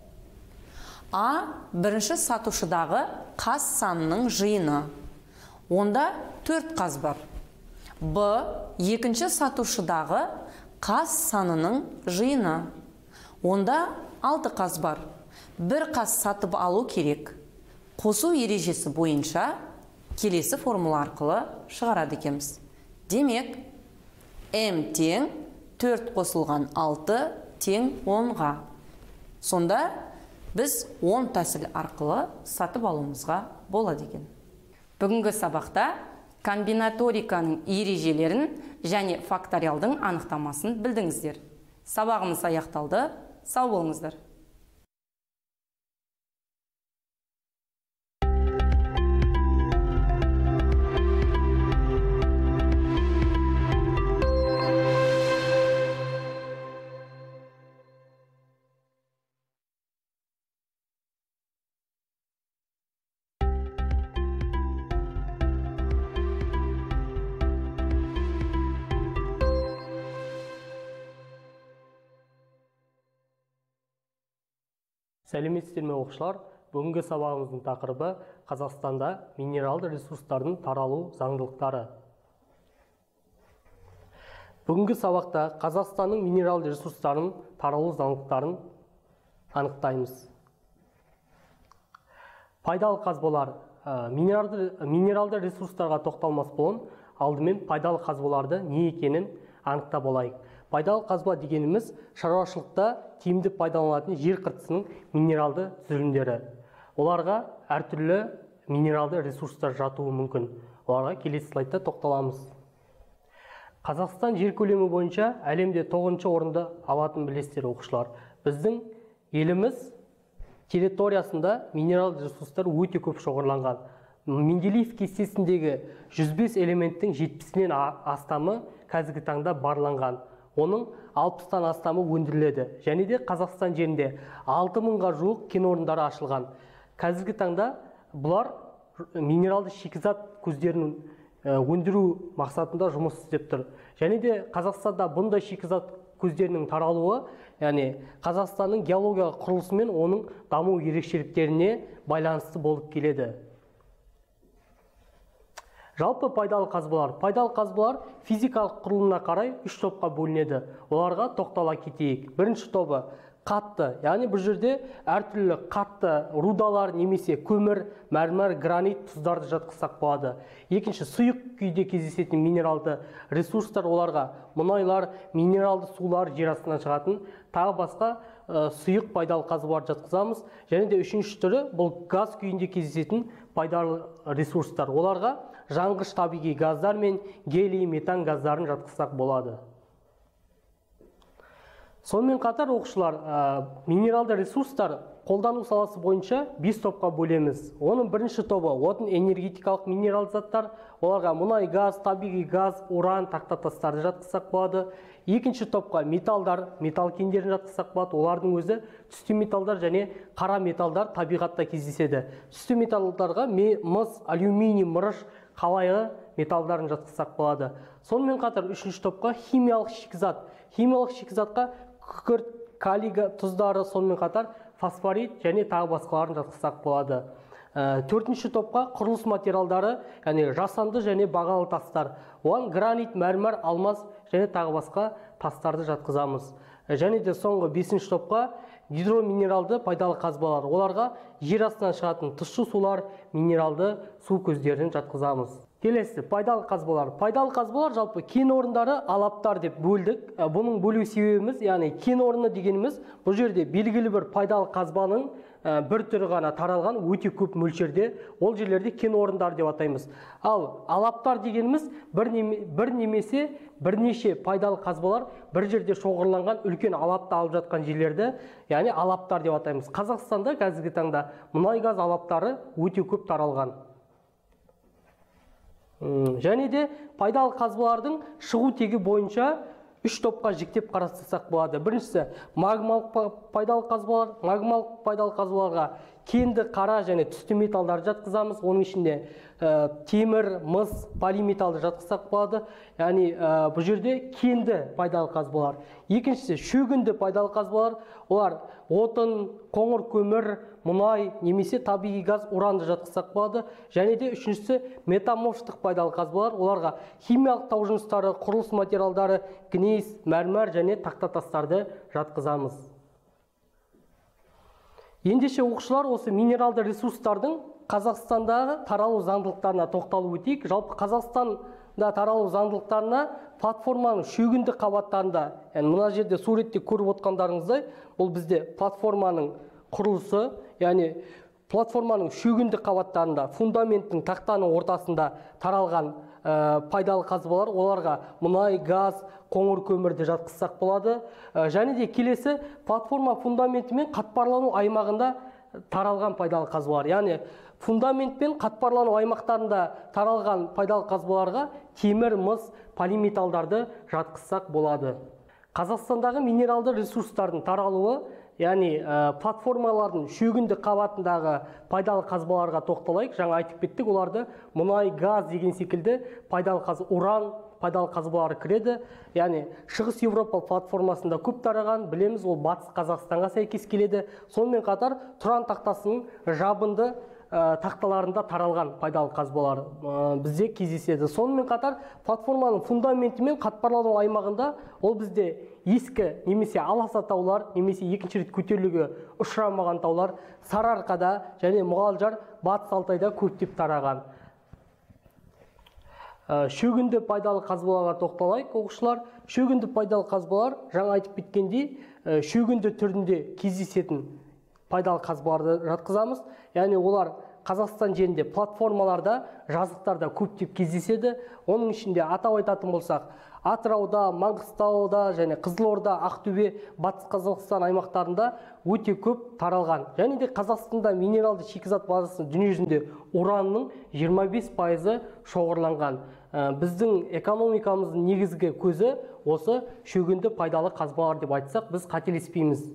S3: А. Бірінші сатушыдағы қаз санының жиыны. Онда төрт қаз бар. Б. Екінші сатушыдағы қаз санының жиыны. Онда алты қаз бар. Бір қаз сатып алу керек. Қосу ережесі бойынша келесі формула арқылы шығарады екенбіз. Демек, М тең төрт қосылған алты тең онға. Сонда біз он тәсіл арқылы сатып алуымызға болады екен. Бүгінгі сабақта комбинаториканың ережелерін және факториалдың анықтамасын білдіңіздер. Сабағымыз аяқталды. Сау болыңыздар.
S4: Сәлеметсіздер ме оқушылар? Бүгінгі сабағымыздың тақырыбы Қазақстанда минералды ресурстардың таралу заңдылықтары. Бүгінгі сабақта Қазақстанның минералды ресурстарын таралу заңдылықтарын анықтаймыз. Пайдалы қазбалар. Минералды, минералды ресурстарға тоқталмас бұрын алдымен пайдалы қазбаларды не екенін анықтап алайық. Пайдалы қазба дегеніміз шаруашылықта тиімді пайдаланылатын жер қыртысының минералды түзілімдері. оларға әртүрлі минералды ресурстар жатуы мүмкін. Оларға келесі слайдта тоқталамыз. Қазақстан жер көлемі бойынша әлемде тоғызыншы орынды алатын білесіздер оқушылар. Біздің еліміз территориясында минералды ресурстар өте көп шоғырланған. Менделеев кестесіндегі жүз бес элементтің жетпісінен астамы қазіргі таңда барланған. Оның алпыстан астамы өндіріледі. Және де Қазақстан жерінде алты мыңға жуық кен орындары ашылған. Қазіргі таңда бұлар минералды шикізат көздерін өндіру мақсатында жұмыс істеп тұр. Және де Қазақстанда бұндай шикізат көздерінің таралуы, яғни Қазақстанның геологиялық құрылысы мен оның даму ерекшеліктеріне байланысты болып келеді. Жалпы пайдалы қазбалар. Пайдалы қазбалар физикалық құрылымына қарай үш топқа бөлінеді. Оларға тоқтала кетейік. Бірінші тобы қатты, яғни бұл жерде әртүрлі қатты рудалар немесе көмір, мәрмәр, гранит, тұздарды жатқызсақ болады. Екінші, сұйық күйде кездесетін минералды ресурстар, оларға мұнайлар, минералды сулар жер астынан шығатын, тағы басқа ә, сұйық пайдалы қазбалар жатқызамыз. Және де үшінші түрі бұл газ күйінде кездесетін пайдалы ресурстар. Оларға жанғыш табиғи газдар мен гелий, метан газдарын жатқызсақ болады. Сонымен қатар оқушылар, минералды ресурстар қолдану саласы бойынша бес топқа бөлеміз. Оның бірінші тобы отын энергетикалық минерал заттар, оларға мұнай, газ, табиғи газ, уран, тақта тастарды жатқызсақ болады. Екінші топқа металдар, металл кендерін жатқызсақ болады. Олардың өзі түсті металдар және қара металдар табиғатта кездеседі. Түсті металдарға мыс, алюминий, мырыш, қалайғы металдарын жатқызсақ болады. Сонымен қатар үшінші топқа химиялық шикізат. Химиялық шикізатқа күкірт, калий тұздары, сонымен қатар фосфорит және тағы басқаларын жатқызсақ болады. Төртінші топқа құрылыс материалдары, яғни жасанды және бағалы тастар. Оған гранит, мәрмәр, алмас және тағы басқа тастарды жатқызамыз. Және де соңғы бесінші топқа гидроминералды пайдалы қазбалар. Оларға жер астынан шығатын тұщы сулар, минералды су көздерін жатқызамыз. Келесі, пайдалы қазбалар. Пайдалы қазбалар жалпы кен орындары, алаптар деп бөлдік. Бұның бөлу себебіміз, яғни кен орны дегеніміз, бұл жерде белгілі бір пайдалы қазбаның бір түрі ғана таралған өте көп мөлшерде, ол жерлерде кен орындары деп атаймыз. Ал алаптар дегеніміз бір, неме, бір немесе бірнеше пайдалы қазбалар бір жерде шоғырланған үлкен алапты алып жатқан жерлерді, яғни алаптар деп атаймыз. Қазақстанда қазіргі таңда мұнай газ алаптары өте көп таралған. Және де пайдалы қазбалардың шығу тегі бойынша үш топқа жіктеп қарастырсақ болады. Біріншісі, магмалық пайдалы қазбалар. Магмалық пайдалы қазбаларға кенді, қара және түсті металдарды жатқызамыз. Оның ішінде ә, темір, мыс, полиметалды жатқызсақ болады. Яғни ә, бұл жерде кенді пайдалы қазбалар. Екіншісі, шөгінді пайдалы қазбалар. Олар отын, қоңыр көмір, мұнай немесе табиғи газ, уранды жатқызсақ болады. Және де үшіншісі, метаморфтық пайдалы қазбалар. Оларға химиялық тау жыныстары, құрылыс материалдары, гнейс, мәрмәр және тақта тастарды жатқызамыз. Ендеше оқушылар, осы минералды ресурстардың Қазақстандағы таралу заңдылықтарына тоқталып өтейік. Жалпы Қазақстанда таралу заңдылықтарына платформаның шөгінді қабаттарында, яғни мына жерде суретте көріп отқандарыңыздай, бұл бізде платформаның құрылысы, яғни платформаның шөгінді қабаттарында, фундаменттің тақтаның ортасында таралған ә, пайдалы қазбалар, оларға мұнай, газ, қоңыр көмірді жатқызсақ болады. Ә, және де келесі платформа фундаменті мен қатпарлану аймағында таралған пайдалы қазбалар. Яғни фундамент пен қатпарлану аймақтарында таралған пайдалы қазбаларға темір, мыс, полиметалдарды жатқызсақ болады. Қазақстандағы минералды ресурстардың таралуы, яғни ә, платформалардың шөгінді қабатындағы пайдалы қазбаларға тоқталайық. Жаңа айтып кеттік, оларды мұнай, газ деген секілді пайдалы қазбалар, уран пайдалы қазбалары кіреді. Яғни Шығыс Еуропа платформасында көп тараған, білеміз, ол Батыс Қазақстанға сәйкес келеді. Сонымен қатар Тұран тақтасының жабынды ә, тақталарында таралған пайдалы қазбалар ә, бізде кездеседі. Сонымен қатар платформаның фундаменті мен қатпарлану аймағында ол бізде ескі немесе аласа таулар, немесе екінші рет көтерілуге ұшырамаған таулар Сарыарқада және Мұғалжар, Батыс Алтайда көптеп тараған. Шөгінді пайдалы қазбаларға тоқталайық, оқушылар. Шөгінді пайдалы қазбалар, жаңа айтып кеткендей, шөгінді түрінде кездесетін пайдалы қазбаларды жатқызамыз. Яғни олар Қазақстан жерінде платформаларда, жазықтарда көптеп кездеседі. Оның ішінде атап айтатын болсақ, Атырауда, Маңғыстауда және Қызылорда, Ақтөбе, Батыс Қазақстан аймақтарында өте көп таралған. Және де Қазақстанда минералды шикізат базасының дүниежүзінде уранның жиырма бес пайызы шоғырланған. Біздің экономикамыздың негізгі көзі осы шөгінді пайдалы қазбалар деп айтсақ, біз қателеспейміз.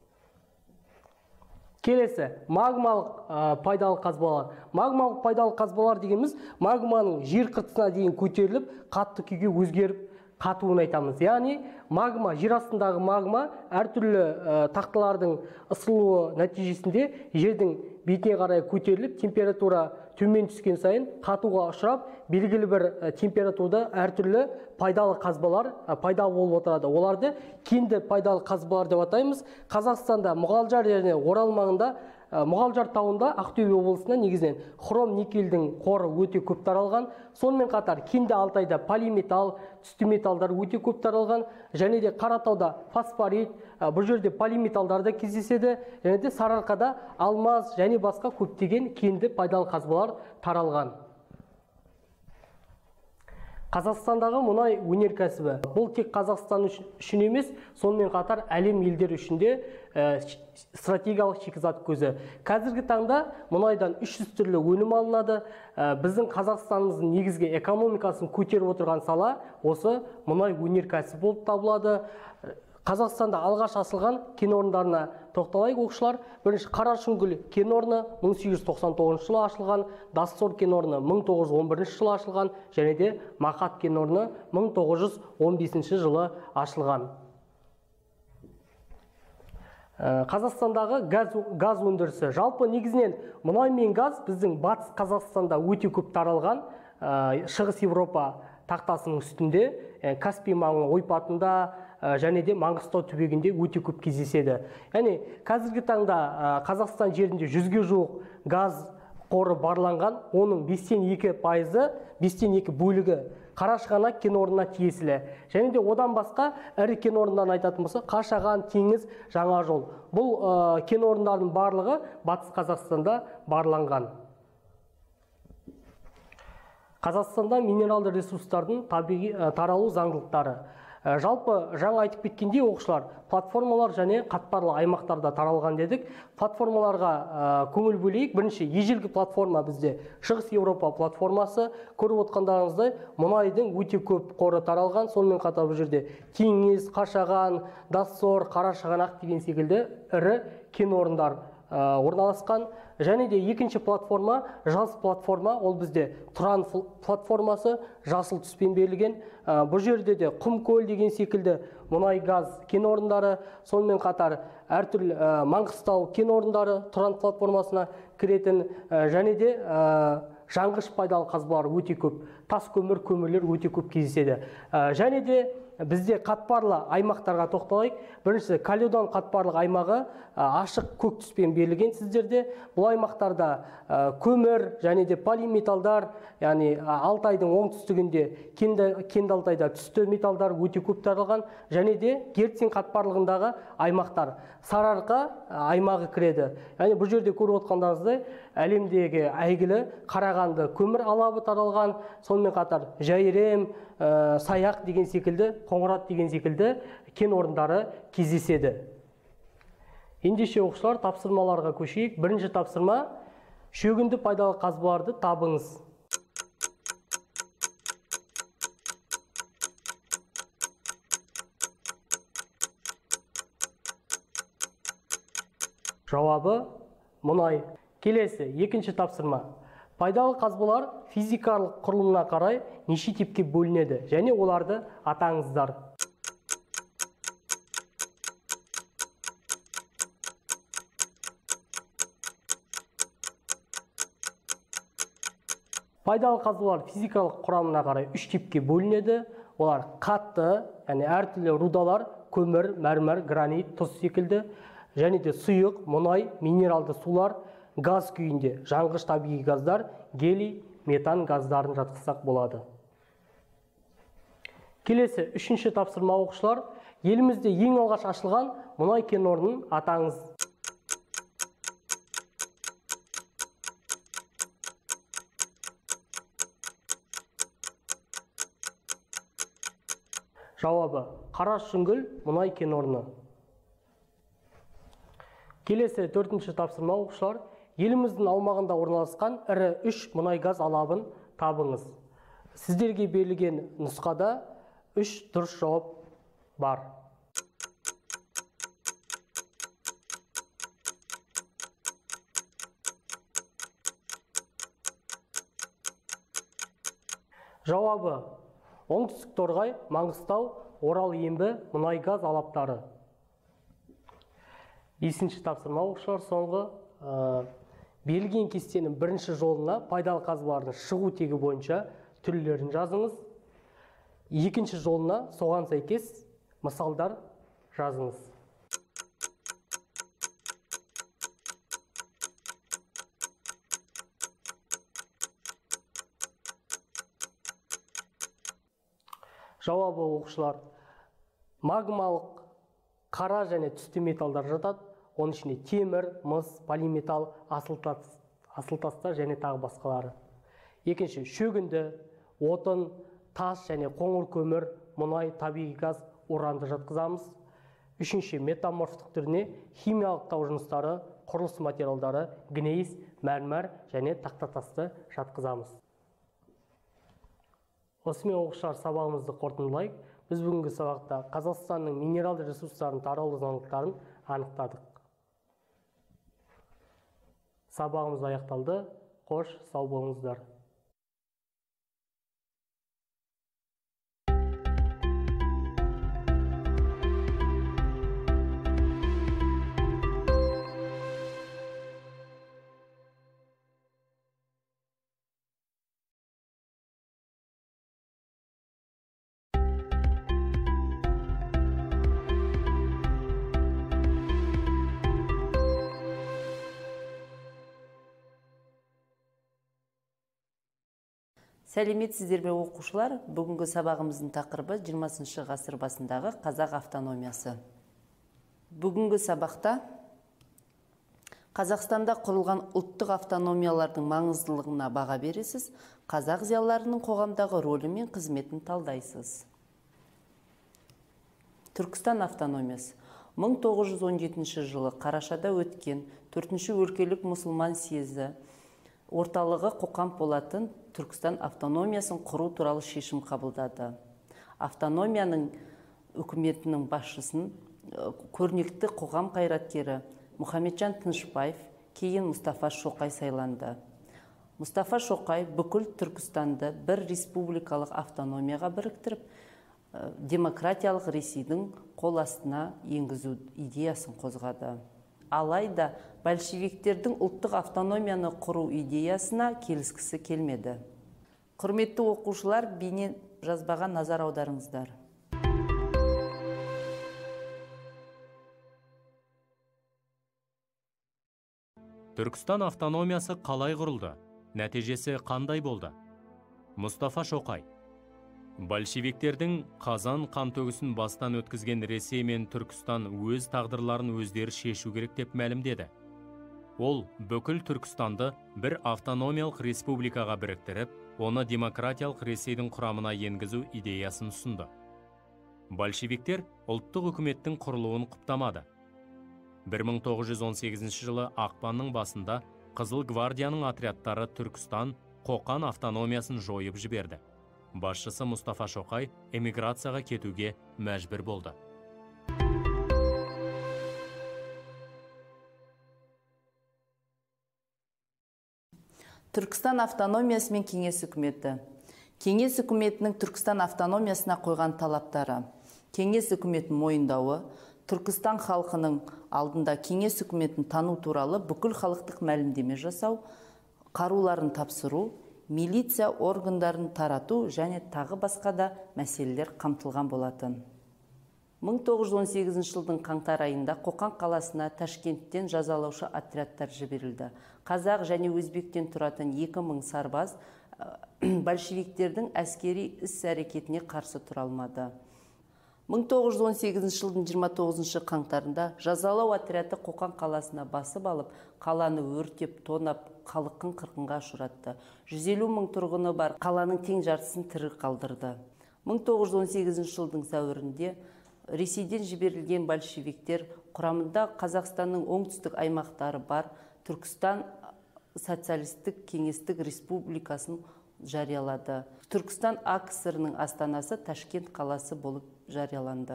S4: Келесі, магмалық ә, пайдалы қазбалар. Магмалық пайдалы қазбалар дегеніміз магманың жер қыртысына дейін көтеріліп, қатты күйге өзгеріп қатуын айтамыз. Яғни магма, жер астындағы магма әртүрлі ә, тақталардың ысылуы нәтижесінде жердің бетіне қарай көтеріліп, температура төмен түскен сайын қатуға ұшырап, белгілі бір ә, температурада әртүрлі пайдалы қазбалар ә, пайда болып отырады. Оларды кенді пайдалы қазбалар деп атаймыз. Қазақстанда Мұғалжар және Орал маңында, ә, Мұғалжар тауында, Ақтөбе облысында негізінен хром никельдің қоры өте көп таралған. Сонымен қатар кенді Алтайда полиметалл, түсті металдар өте көп таралған. Және де Қаратауда фосфорит, ә, бұл жерде полиметалдар да кездеседі. Және де Сарыарқада алмаз және басқа көптеген кенді пайдалы қазбалар таралған. Қазақстандағы мұнай өнеркәсібі. Бұл тек Қазақстан үшін емес, сонымен қатар әлем елдері үшін де ә, стратегиялық шикізат көзі. Қазіргі таңда мұнайдан үш жүз түрлі өнім алынады. Ә, біздің Қазақстанымыздың негізгі экономикасын көтеріп отырған сала осы мұнай өнеркәсібі болып табылады. Қазақстанда алғаш ашылған кен орындарына тоқталайық оқушылар. Бірінші Қарашүңгіл кен орны мың сегіз жүз тоқсан тоғызыншы жылы ашылған, Доссор кен орны мың тоғыз жүз он бірінші жылы ашылған, және де Мақат кен орны мың тоғыз жүз он бесінші жылы ашылған. Қазақстандағы газ, газ өндірісі. Жалпы негізінен мұнай мен газ біздің батыс Қазақстанда өте көп таралған. Шығыс Европа тақтасының үстінде, Каспий маңы ойпатында және де Маңғыстау түбегінде өте көп кездеседі. Яғни қазіргі таңда Қазақстан жерінде жүзге жуық газ қоры барланған, оның бестен екі пайызы, бестен екі бөлігі Қарашығанақ кен орнына тиесілі. Және де одан басқа ірі кен орындарын айтатын болса, Қашаған, Теңіз, Жаңажол. Бұл ә, кен орындардың барлығы Батыс Қазақстанда барланған. Қазақстанда минералды ресурстардың табиғи ә, таралу заңдылықтары. Жалпы жаңа айтып кеткендей оқушылар, платформалар және қатпарлы аймақтарда таралған дедік. Платформаларға ә, көңіл бөлейік. Бірінші, ежелгі платформа бізде Шығыс Еуропа платформасы. Көріп отқандарыңыздай, мұнайдың өте көп қоры таралған. Сонымен қатар бұл жерде Теңіз, Қашаған, Доссор, Қарашығанақ деген секілді ірі кен орындар ә, орналасқан. Және де екінші платформа, жас платформа, ол бізде Тұран платформасы, жасыл түспен берілген. Бұл жерде де Құмкөл деген секілді мұнай газ кен орындары, сонымен қатар әртүрлі Маңғыстау кен орындары Тұран платформасына кіретін, және де жаңғыш пайдалы қазбалар өте көп, тас көмір, көмірлер өте көп кездеседі. Және де бізде қатпарлы аймақтарға тоқталайық. Біріншісі, Каледон қатпарлық аймағы ашық көк түспен берілген сіздерде. Бұл аймақтарда көмір және де полиметалдар, яғни Алтайдың оңтүстігінде, Кенді Алтайда түсті металдар өте көп таралған, және де Герцин қатпарлығындағы аймақтар. Сарыарқа аймағы кіреді. Яғни бұл жерде көріп отқандарыңыздай, әлемдегі әйгілі Қарағанды көмір алабы таралған, сонымен қатар Жайрем, Саяқ деген секілді, Қоңырат деген секілді кен орындары кездеседі. Ендеше оқушылар, тапсырмаларға көшейік. Бірінші тапсырма, шөгінді пайдалы қазбаларды табыңыз. Жауабы мұнай. Келесі, екінші тапсырма. Пайдалы қазбалар физикалық құрылымына қарай неше типке бөлінеді, және оларды атаңыздар. Пайдалы қазбалар физикалық құрамына қарай үш типке бөлінеді. Олар қатты, яғни әртүрлі рудалар, көмір, мәрмәр, гранит, тұз секілді, және де сұйық, мұнай, минералды сулар, газ күйінде жаңғыш табиғи газдар, гелий, метан газдарын жатқызсақ болады. Келесі, үшінші тапсырма оқушылар, елімізде ең алғаш ашылған мұнай кен орнын атаңыз. Жауабы Қара Шүңгіл мұнай кен орны. Келесі төртінші тапсырма оқушылар. Еліміздің аумағында орналасқан ірі үш мұнай газ алабын табыңыз. Сіздерге берілген нұсқада үш дұрыс жауап бар. Жауабы оңтүстік Торғай, Маңғыстау, Орал ембі мұнай газ алаптары. Бесінші тапсырма оқушылар соңғы. Берілген кестенің бірінші жолына пайдалы қазбалардың шығу тегі бойынша түрлерін жазыңыз. Екінші жолына соған сәйкес мысалдар жазыңыз. Жауабы оқушылар магмалық қара және түсті металдар жатады. Оның ішінде темір, мыс, полиметалл, асыл-тастар және тағы басқалары. Екінші шөгінді, отын, тас және қоңыр көмір, мұнай, табиғи газ, уранды жатқызамыз. Үшінші метаморфтық түріне химиялық тау жыныстары, құрылыс материалдары, гнейс, мәрмәр және тақтатасты жатқызамыз. Осымен оқушылар сабағымызды қорытындылайық. Біз бүгінгі сабақта Қазақстанның минералды ресурстарын тараулы заңдылықтарын анықтадық. Сабағымыз аяқталды. Қош, сау болыңыздар.
S3: Сәлеметсіздер ме оқушылар? Бүгінгі сабағымыздың тақырыбы жиырмасыншы ғасыр басындағы қазақ автономиясы. Бүгінгі сабақта Қазақстанда құрылған ұлттық автономиялардың маңыздылығына баға бересіз, қазақ зиялыларының қоғамдағы рөлі мен қызметін талдайсыз. Түркістан автономиясы мың тоғыз жүз он жетінші жылы Қарашада өткен төртінші өлкелік мұсылман съезі орталығы Қоқан болатын Түркістан автономиясын құру туралы шешім қабылдады. Автономияның үкіметінің басшысын көрнекті қоғам қайраткері Мұхамеджан Тынышпаев, кейін Мұстафа Шоқай сайланды. Мұстафа Шоқай бүкіл Түркістанды бір республикалық автономияға біріктіріп, демократиялық Ресейдің қол астына енгізу идеясын қозғады. Алайда большевиктердің ұлттық автономияны құру идеясына келіскісі келмеді. Құрметті оқушылар, бейне жазбаға назар аударыңыздар.
S5: Түркістан автономиясы қалай құрылды? Нәтижесі қандай болды? Мұстафа Шоқай. Большевиктердің Қазан қантөгісін бастан өткізген Ресей мен Түркістан өз тағдырларын өздері шешу керек деп мәлімдеді. Ол бүкіл Түркістанды бір автономиялық республикаға біріктіріп, оны демократиялық Ресейдің құрамына енгізу идеясын ұсынды. Большевиктер ұлттық үкіметтің құрылуын құптамады. бір мың тоғыз жүз он сегізінші жылы ақпанның басында Қызыл гвардияның отрядтары Түркістан, Қоқан автономиясын жойып жіберді. Басшысы Мұстафа Шоқай эмиграцияға кетуге мәжбүр болды.
S3: Түркістан автономиясы мен кеңес үкіметі. Кеңес үкіметінің Түркістан автономиясына қойған талаптары. Кеңес үкіметін мойындауы, Түркістан халқының алдында кеңес үкіметін тану туралы бүкіл халықтық мәлімдеме жасау, қаруларын тапсыру, милиция органдарын тарату және тағы басқа да мәселелер қамтылған болатын. мың тоғыз жүз он сегізінші жылдың қаңтар айында Қоқан қаласына Ташкенттен жазалаушы отрядтар жіберілді. Қазақ және өзбектен тұратын екі мың сарбаз большевиктердің әскери іс-әрекетіне қарсы тұра алмады. мың тоғыз жүз он сегізінші жылдың жиырма тоғызыншы қаңтарында жазалау отряды Қоқан қаласына басып алып, қаланы өртеп, тонап, халықын қырқынға ұшыратты. жүз елу мың тұрғыны бар қаланың тең жартысын тірі қалдырды. мың тоғыз жүз он сегізінші жылдың сәуірінде Ресейден жіберілген большевиктер құрамында Қазақстанның оңтүстік аймақтары бар Түркістан социалистік кеңестік республикасын жариялады. Түркістан А К С R-ның астанасы Ташкент қаласы болып жарияланды.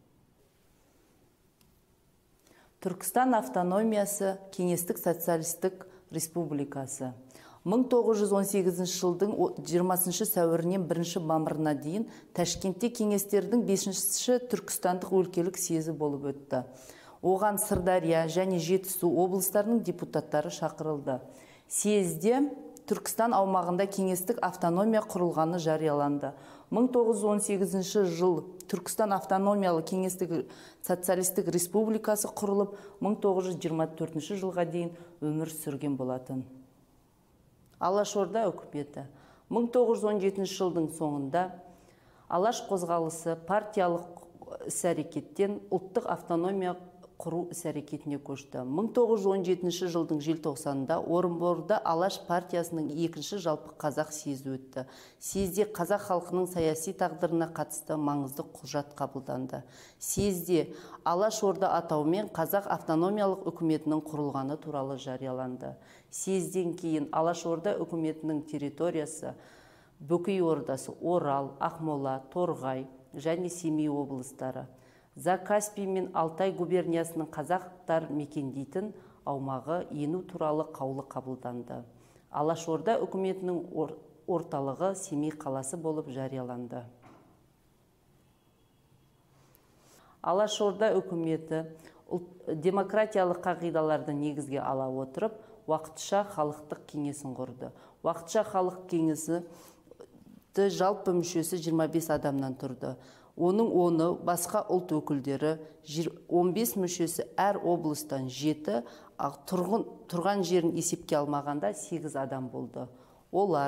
S3: Түркістан автономиясы кеңестік социалистік республикасы. мың тоғыз жүз он сегізінші жылдың жиырмасыншы сәуірінен бірінші мамырына дейін Ташкентте кеңестердің бесіншісі Түркістандық өлкелік съезі болып өтті. Оған Сырдария және Жетісу облыстарының депутаттары шақырылды. Съезде Түркістан аумағында кеңестік автономия құрылғаны жарияланды. мың тоғыз жүз он сегізінші жыл Түркістан автономиялы кеңестік социалистік республикасы құрылып, мың тоғыз жүз жиырма төртінші жылға дейін өмір сүрген болатын. Алашорда үкіметі. мың тоғыз жүз он жетінші жылдың соңында Алаш қозғалысы партиялық іс-әрекеттен ұлттық автономия құру іс-әрекетіне көшті. мың тоғыз жүз он жетінші жылдың желтоқсанында Орынборда Алаш партиясының екінші жалпы қазақ съезі өтті. Съезде қазақ халқының саяси тағдырына қатысты маңызды құжат қабылданды. Съезде Алашорда атауымен қазақ автономиялық үкіметінің құрылғаны туралы жарияланды. Съезден кейін Алашорда үкіметінің территориясы Бөкей ордасы, Орал, Ақмола, Торғай және Семей облыстары, Закаспий мен Алтай губерниясының қазақтар мекендейтін аумағы ену туралы қаулы қабылданды. Алашорда үкіметінің орталығы Семей қаласы болып жарияланды. Алашорда үкіметі демократиялық қағидаларды негізге ала отырып, уақытша халықтық кеңесін құрды. Уақытша халық кеңесі жалпы мүшесі жиырма бес адамнан тұрды. Оның оны басқа ұлт өкілдері, он бес мүшесі әр облыстан жеті, тұрған жерін есепке алмағанда сегіз адам болды. Олар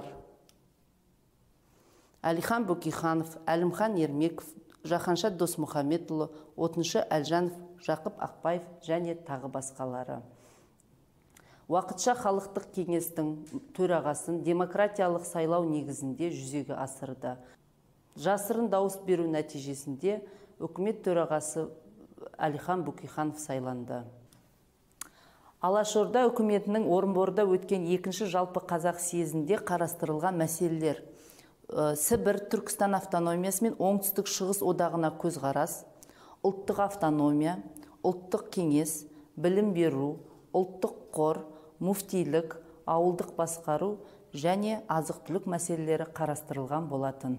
S3: Әлихан Бөкейханов, Әлімхан Ермеков, Жаханша Досмұхамедұлы, Отыншы Әлжанов, Жақып Ақбаев және тағы басқалары. Уақытша халықтық кеңестің төрағасын демократиялық сайлау негізінде жүзеге асырды. Жасырын дауыс беру нәтижесінде үкімет төрағасы Әлихан Бөкейханов сайланды. Алашорда үкіметінің Орынборда өткен екінші жалпы қазақ съезінде қарастырылған мәселелер: Сібір Түркістан автономиясы мен оңтүстік шығыс одағына көзқарас, ұлттық автономия, ұлттық кеңес, білім беру, ұлттық қор, муфтилік, ауылдық басқару және азық-түлік мәселелері қарастырылған болатын.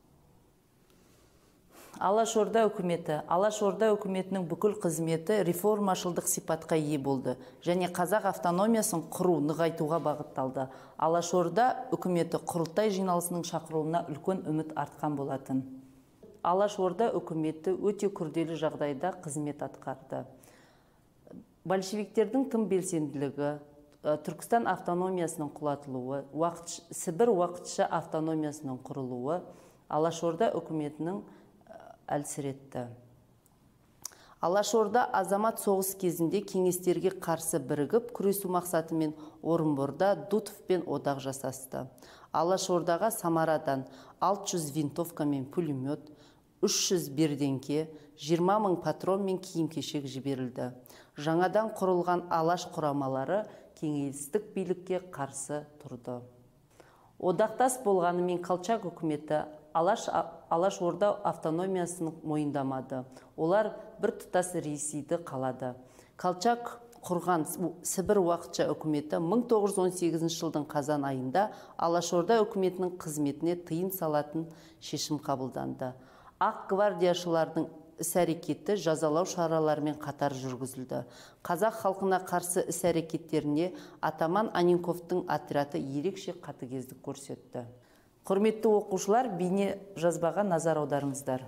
S3: Алашорда үкіметі. Алашорда үкіметінің бүкіл қызметі реформашылдық сипатқа ие болды және қазақ автономиясын құру, нығайтуға бағытталды. Алашорда үкіметі құрылтай жиналысының шақыруына үлкен үміт артқан болатын. Алашорда үкіметі өте күрделі жағдайда қызмет атқарды. Большевиктердің тым белсенділігі, Түркістан автономиясының құлатылуы, Сібір уақытша автономиясының құрылуы Алашорда үкіметінің әлсіретті. Алашорда азамат соғыс кезінде кеңестерге қарсы бірігіп, күресу мақсатымен Орынборда Дутовпен одақ жасасты. Алашордаға Самарадан алты жүз винтовка мен пулемет, үш жүз бердеңке, жиырма мың патрон мен киім-кешек жіберілді. Жаңадан құрылған Алаш құрамалары кеңестік билікке қарсы тұрды. Одақтас болғанымен Колчак үкіметі Алашорда автономиясын мойындамады. Олар бір тұтас Ресейді қалады. Колчак құрған Сібір уақытша үкіметі мың тоғыз жүз он сегізінші жылдың қазан айында Алашорда үкіметінің қызметіне тыйым салатын шешім қабылданды. Ақ гвардияшылардың іс-әрекеті жазалау шараларымен қатар жүргізілді. Қазақ халқына қарсы іс-әрекеттеріне атаман Анненковтың отряды ерекше қатыгездік көрсетті. Құрметті оқушылар, бейне жазбаға назар аударыңыздар.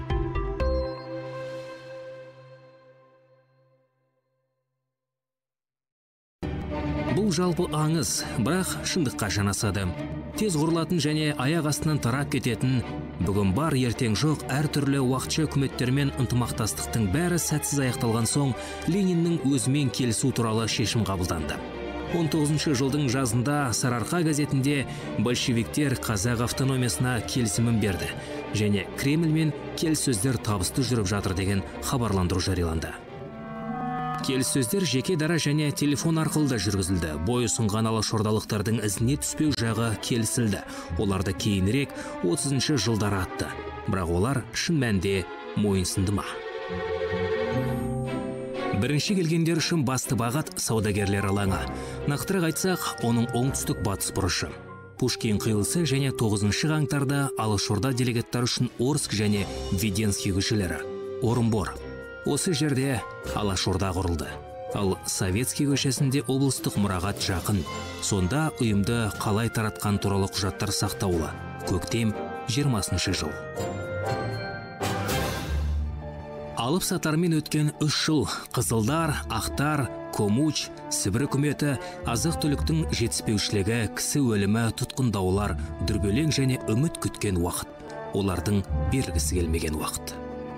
S6: Бұл жалпы аңыз, бірақ шындыққа жанасады. Тез құрылатын және аяқ астынан тарап кететін, бүгін бар ертең жоқ әртүрлі уақытша үкіметтермен ынтымақтастықтың бәрі сәтсіз аяқталған соң, Лениннің өзімен келісу туралы шешім қабылданды. он тоғызыншы жылдың жазында Сарыарқа газетінде большевиктер қазақ автономиясына келісімін берді. және Кремльмен келіссөздер табысты жүріп жатыр деген хабарландыру жарияланды. Келіссөздер жеке дара және телефон арқылы да жүргізілді. Бой ұсынған алашордалықтардың ізіне түспеу жағы келісілді. Оларды кейінірек отызыншы жылдары атты. Бірақ олар шын мәнде мойынсынды ма? Бірінші келгендер үшін басты бағыт саудагерлер алаңы. Нақтырақ айтсақ, оның оңтүстік батыс бұрышы. Пушкин қиылысы және тоғызыншы қаңтарда алашорда делегаттары үшін Орск және Веденский көшелері. Орынбор. Осы жерде алашорда құрылды. Ал Советский көшесінде облыстық мұрағат жақын. Сонда ұйымды қалай таратқан туралы құжаттар сақтаулы. Көктем жиырмасыншы жыл. Алып сатармен өткен үш жыл Қызылдар, Ақтар, Комуч, Сібір үкіметі, азық түліктің жетіспеушілігі, кісі өлімі, тұтқындаулар, дүрбелең және үміт күткен уақыт. Олардың бергісі келмеген уақыт.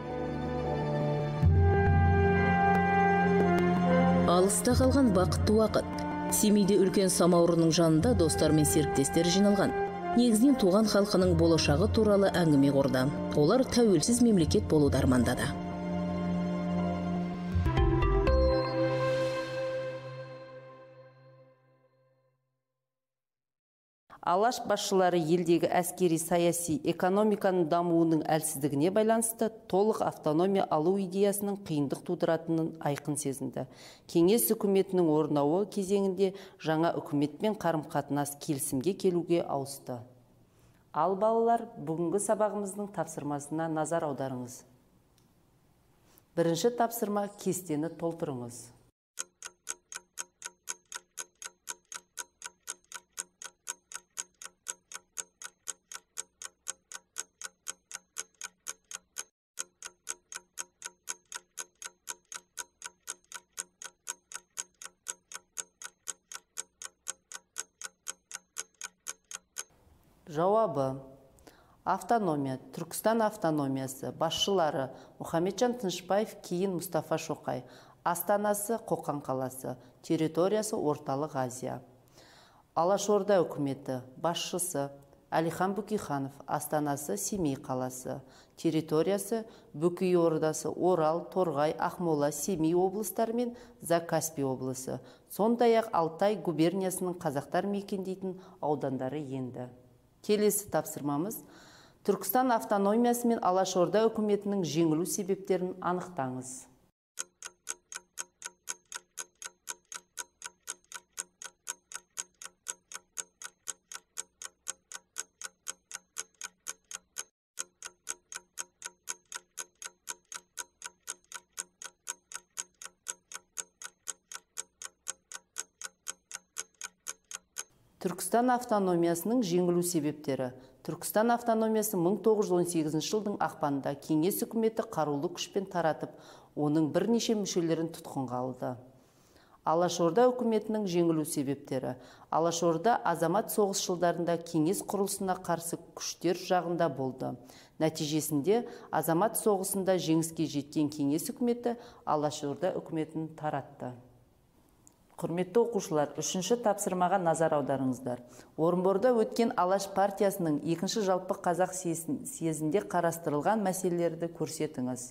S7: Алыста қалған бақытты уақыт. Семейде үлкен самаурынның жанында достар мен серіктестер жиналған. Негізінен туған халқының болашағы туралы әңгіме құрды. Олар тәуелсіз мемлекет болуды армандады.
S3: Алаш басшылары елдегі әскери саяси экономиканың дамуының әлсіздігіне байланысты толық автономия алу идеясының қиындық тудыратынын айқын сезінді. Кеңес үкіметінің орнауы кезеңінде жаңа үкіметпен қарым-қатынас келісімге келуге ауысты. Ал балалар, бүгінгі сабағымыздың тапсырмасына назар аударыңыз. Бірінші тапсырма: кестені толтырыңыз. Жауабы: автономия. Түркістан автономиясы. Басшылары: Мұхамеджан Тынышпаев, кейін Мұстафа Шоқай. Астанасы: Қоқан қаласы. Территориясы: Орталық Азия. Алашорда үкіметі. Басшысы: Әлихан Бөкейханов. Астанасы: Семей қаласы. Территориясы: Бөкей ордасы, Орал, Торғай, Ақмола, Семей облыстары мен Закаспий облысы. Сондай-ақ Алтай губерниясының қазақтар мекендейтін аудандары енді. Келесі тапсырмамыз: Түркістан автономиясы мен Алашорда үкіметінің жеңілу себептерін анықтаңыз. Түркістан автономиясының жеңілу себептері. Түркістан автономиясы мың тоғыз жүз он сегізінші жылдың ақпанында кеңес үкіметі қарулы күшпен таратып, оның бірнеше мүшелерін тұтқынға алды. Алашорда үкіметінің жеңілу себептері. Алашорда азамат соғыс жылдарында кеңес құрылысына қарсы күштер жағында болды. Нәтижесінде азамат соғысында жеңіске жеткен кеңес үкіметі Алашорда үкіметін таратты. Құрметті оқушылар, үшінші тапсырмаға назар аударыңыздар. Орынборда өткен Алаш партиясының екінші жалпы қазақ съезінде қарастырылған мәселелерді көрсетіңіз.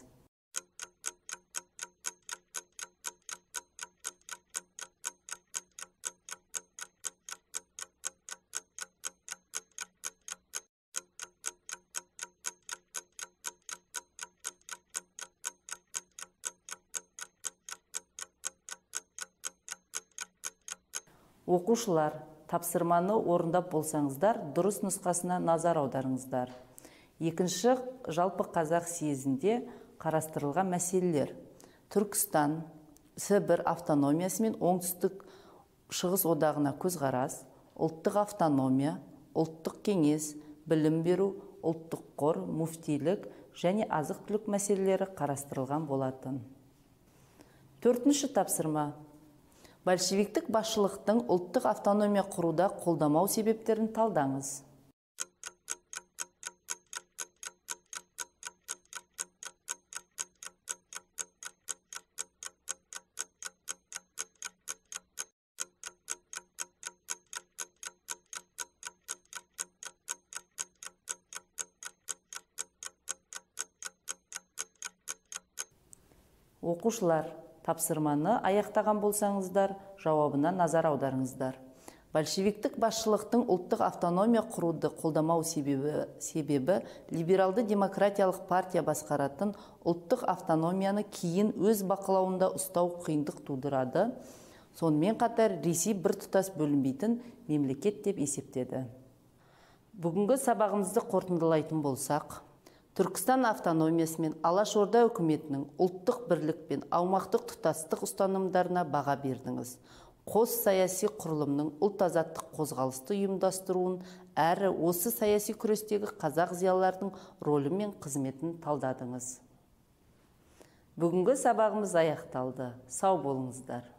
S3: Оқушылар, тапсырманы орындап болсаңыздар, дұрыс нұсқасына назар аударыңыздар. Екінші жалпы қазақ съезінде қарастырылған мәселелер: Түркістан, Сібір автономиясы мен оңтүстік шығыс одағына көзқарас, ұлттық автономия, ұлттық кеңес, білім беру, ұлттық қор, муфтилік және азық-түлік мәселелері қарастырылған болатын. Төртінші тапсырма: большевиктік басшылықтың ұлттық автономия құруда қолдамау себептерін талдаңыз.
S8: Оқушылар, тапсырманы аяқтаған болсаңыздар, жауабына назар аударыңыздар. Большевиктік басшылықтың ұлттық автономия құруды қолдамау себебі, себебі либералды демократиялық партия басқаратын ұлттық автономияны кейін өз бақылауында ұстау қиындық тудырады. Сонымен қатар Ресей бір тұтас бөлінбейтін мемлекет деп есептеді. Бүгінгі сабағымызды қорытындылайтын болсақ, Түркістан автономиясы мен Алашорда үкіметінің ұлттық бірлік пен аумақтық тұтастық ұстанымдарына баға бердіңіз. Қос саяси құрылымның ұлт азаттық қозғалысты ұйымдастыруын әрі осы саяси күрестегі қазақ зиялылардың рөлі мен қызметін талдадыңыз. Бүгінгі сабағымыз аяқталды. Сау болыңыздар.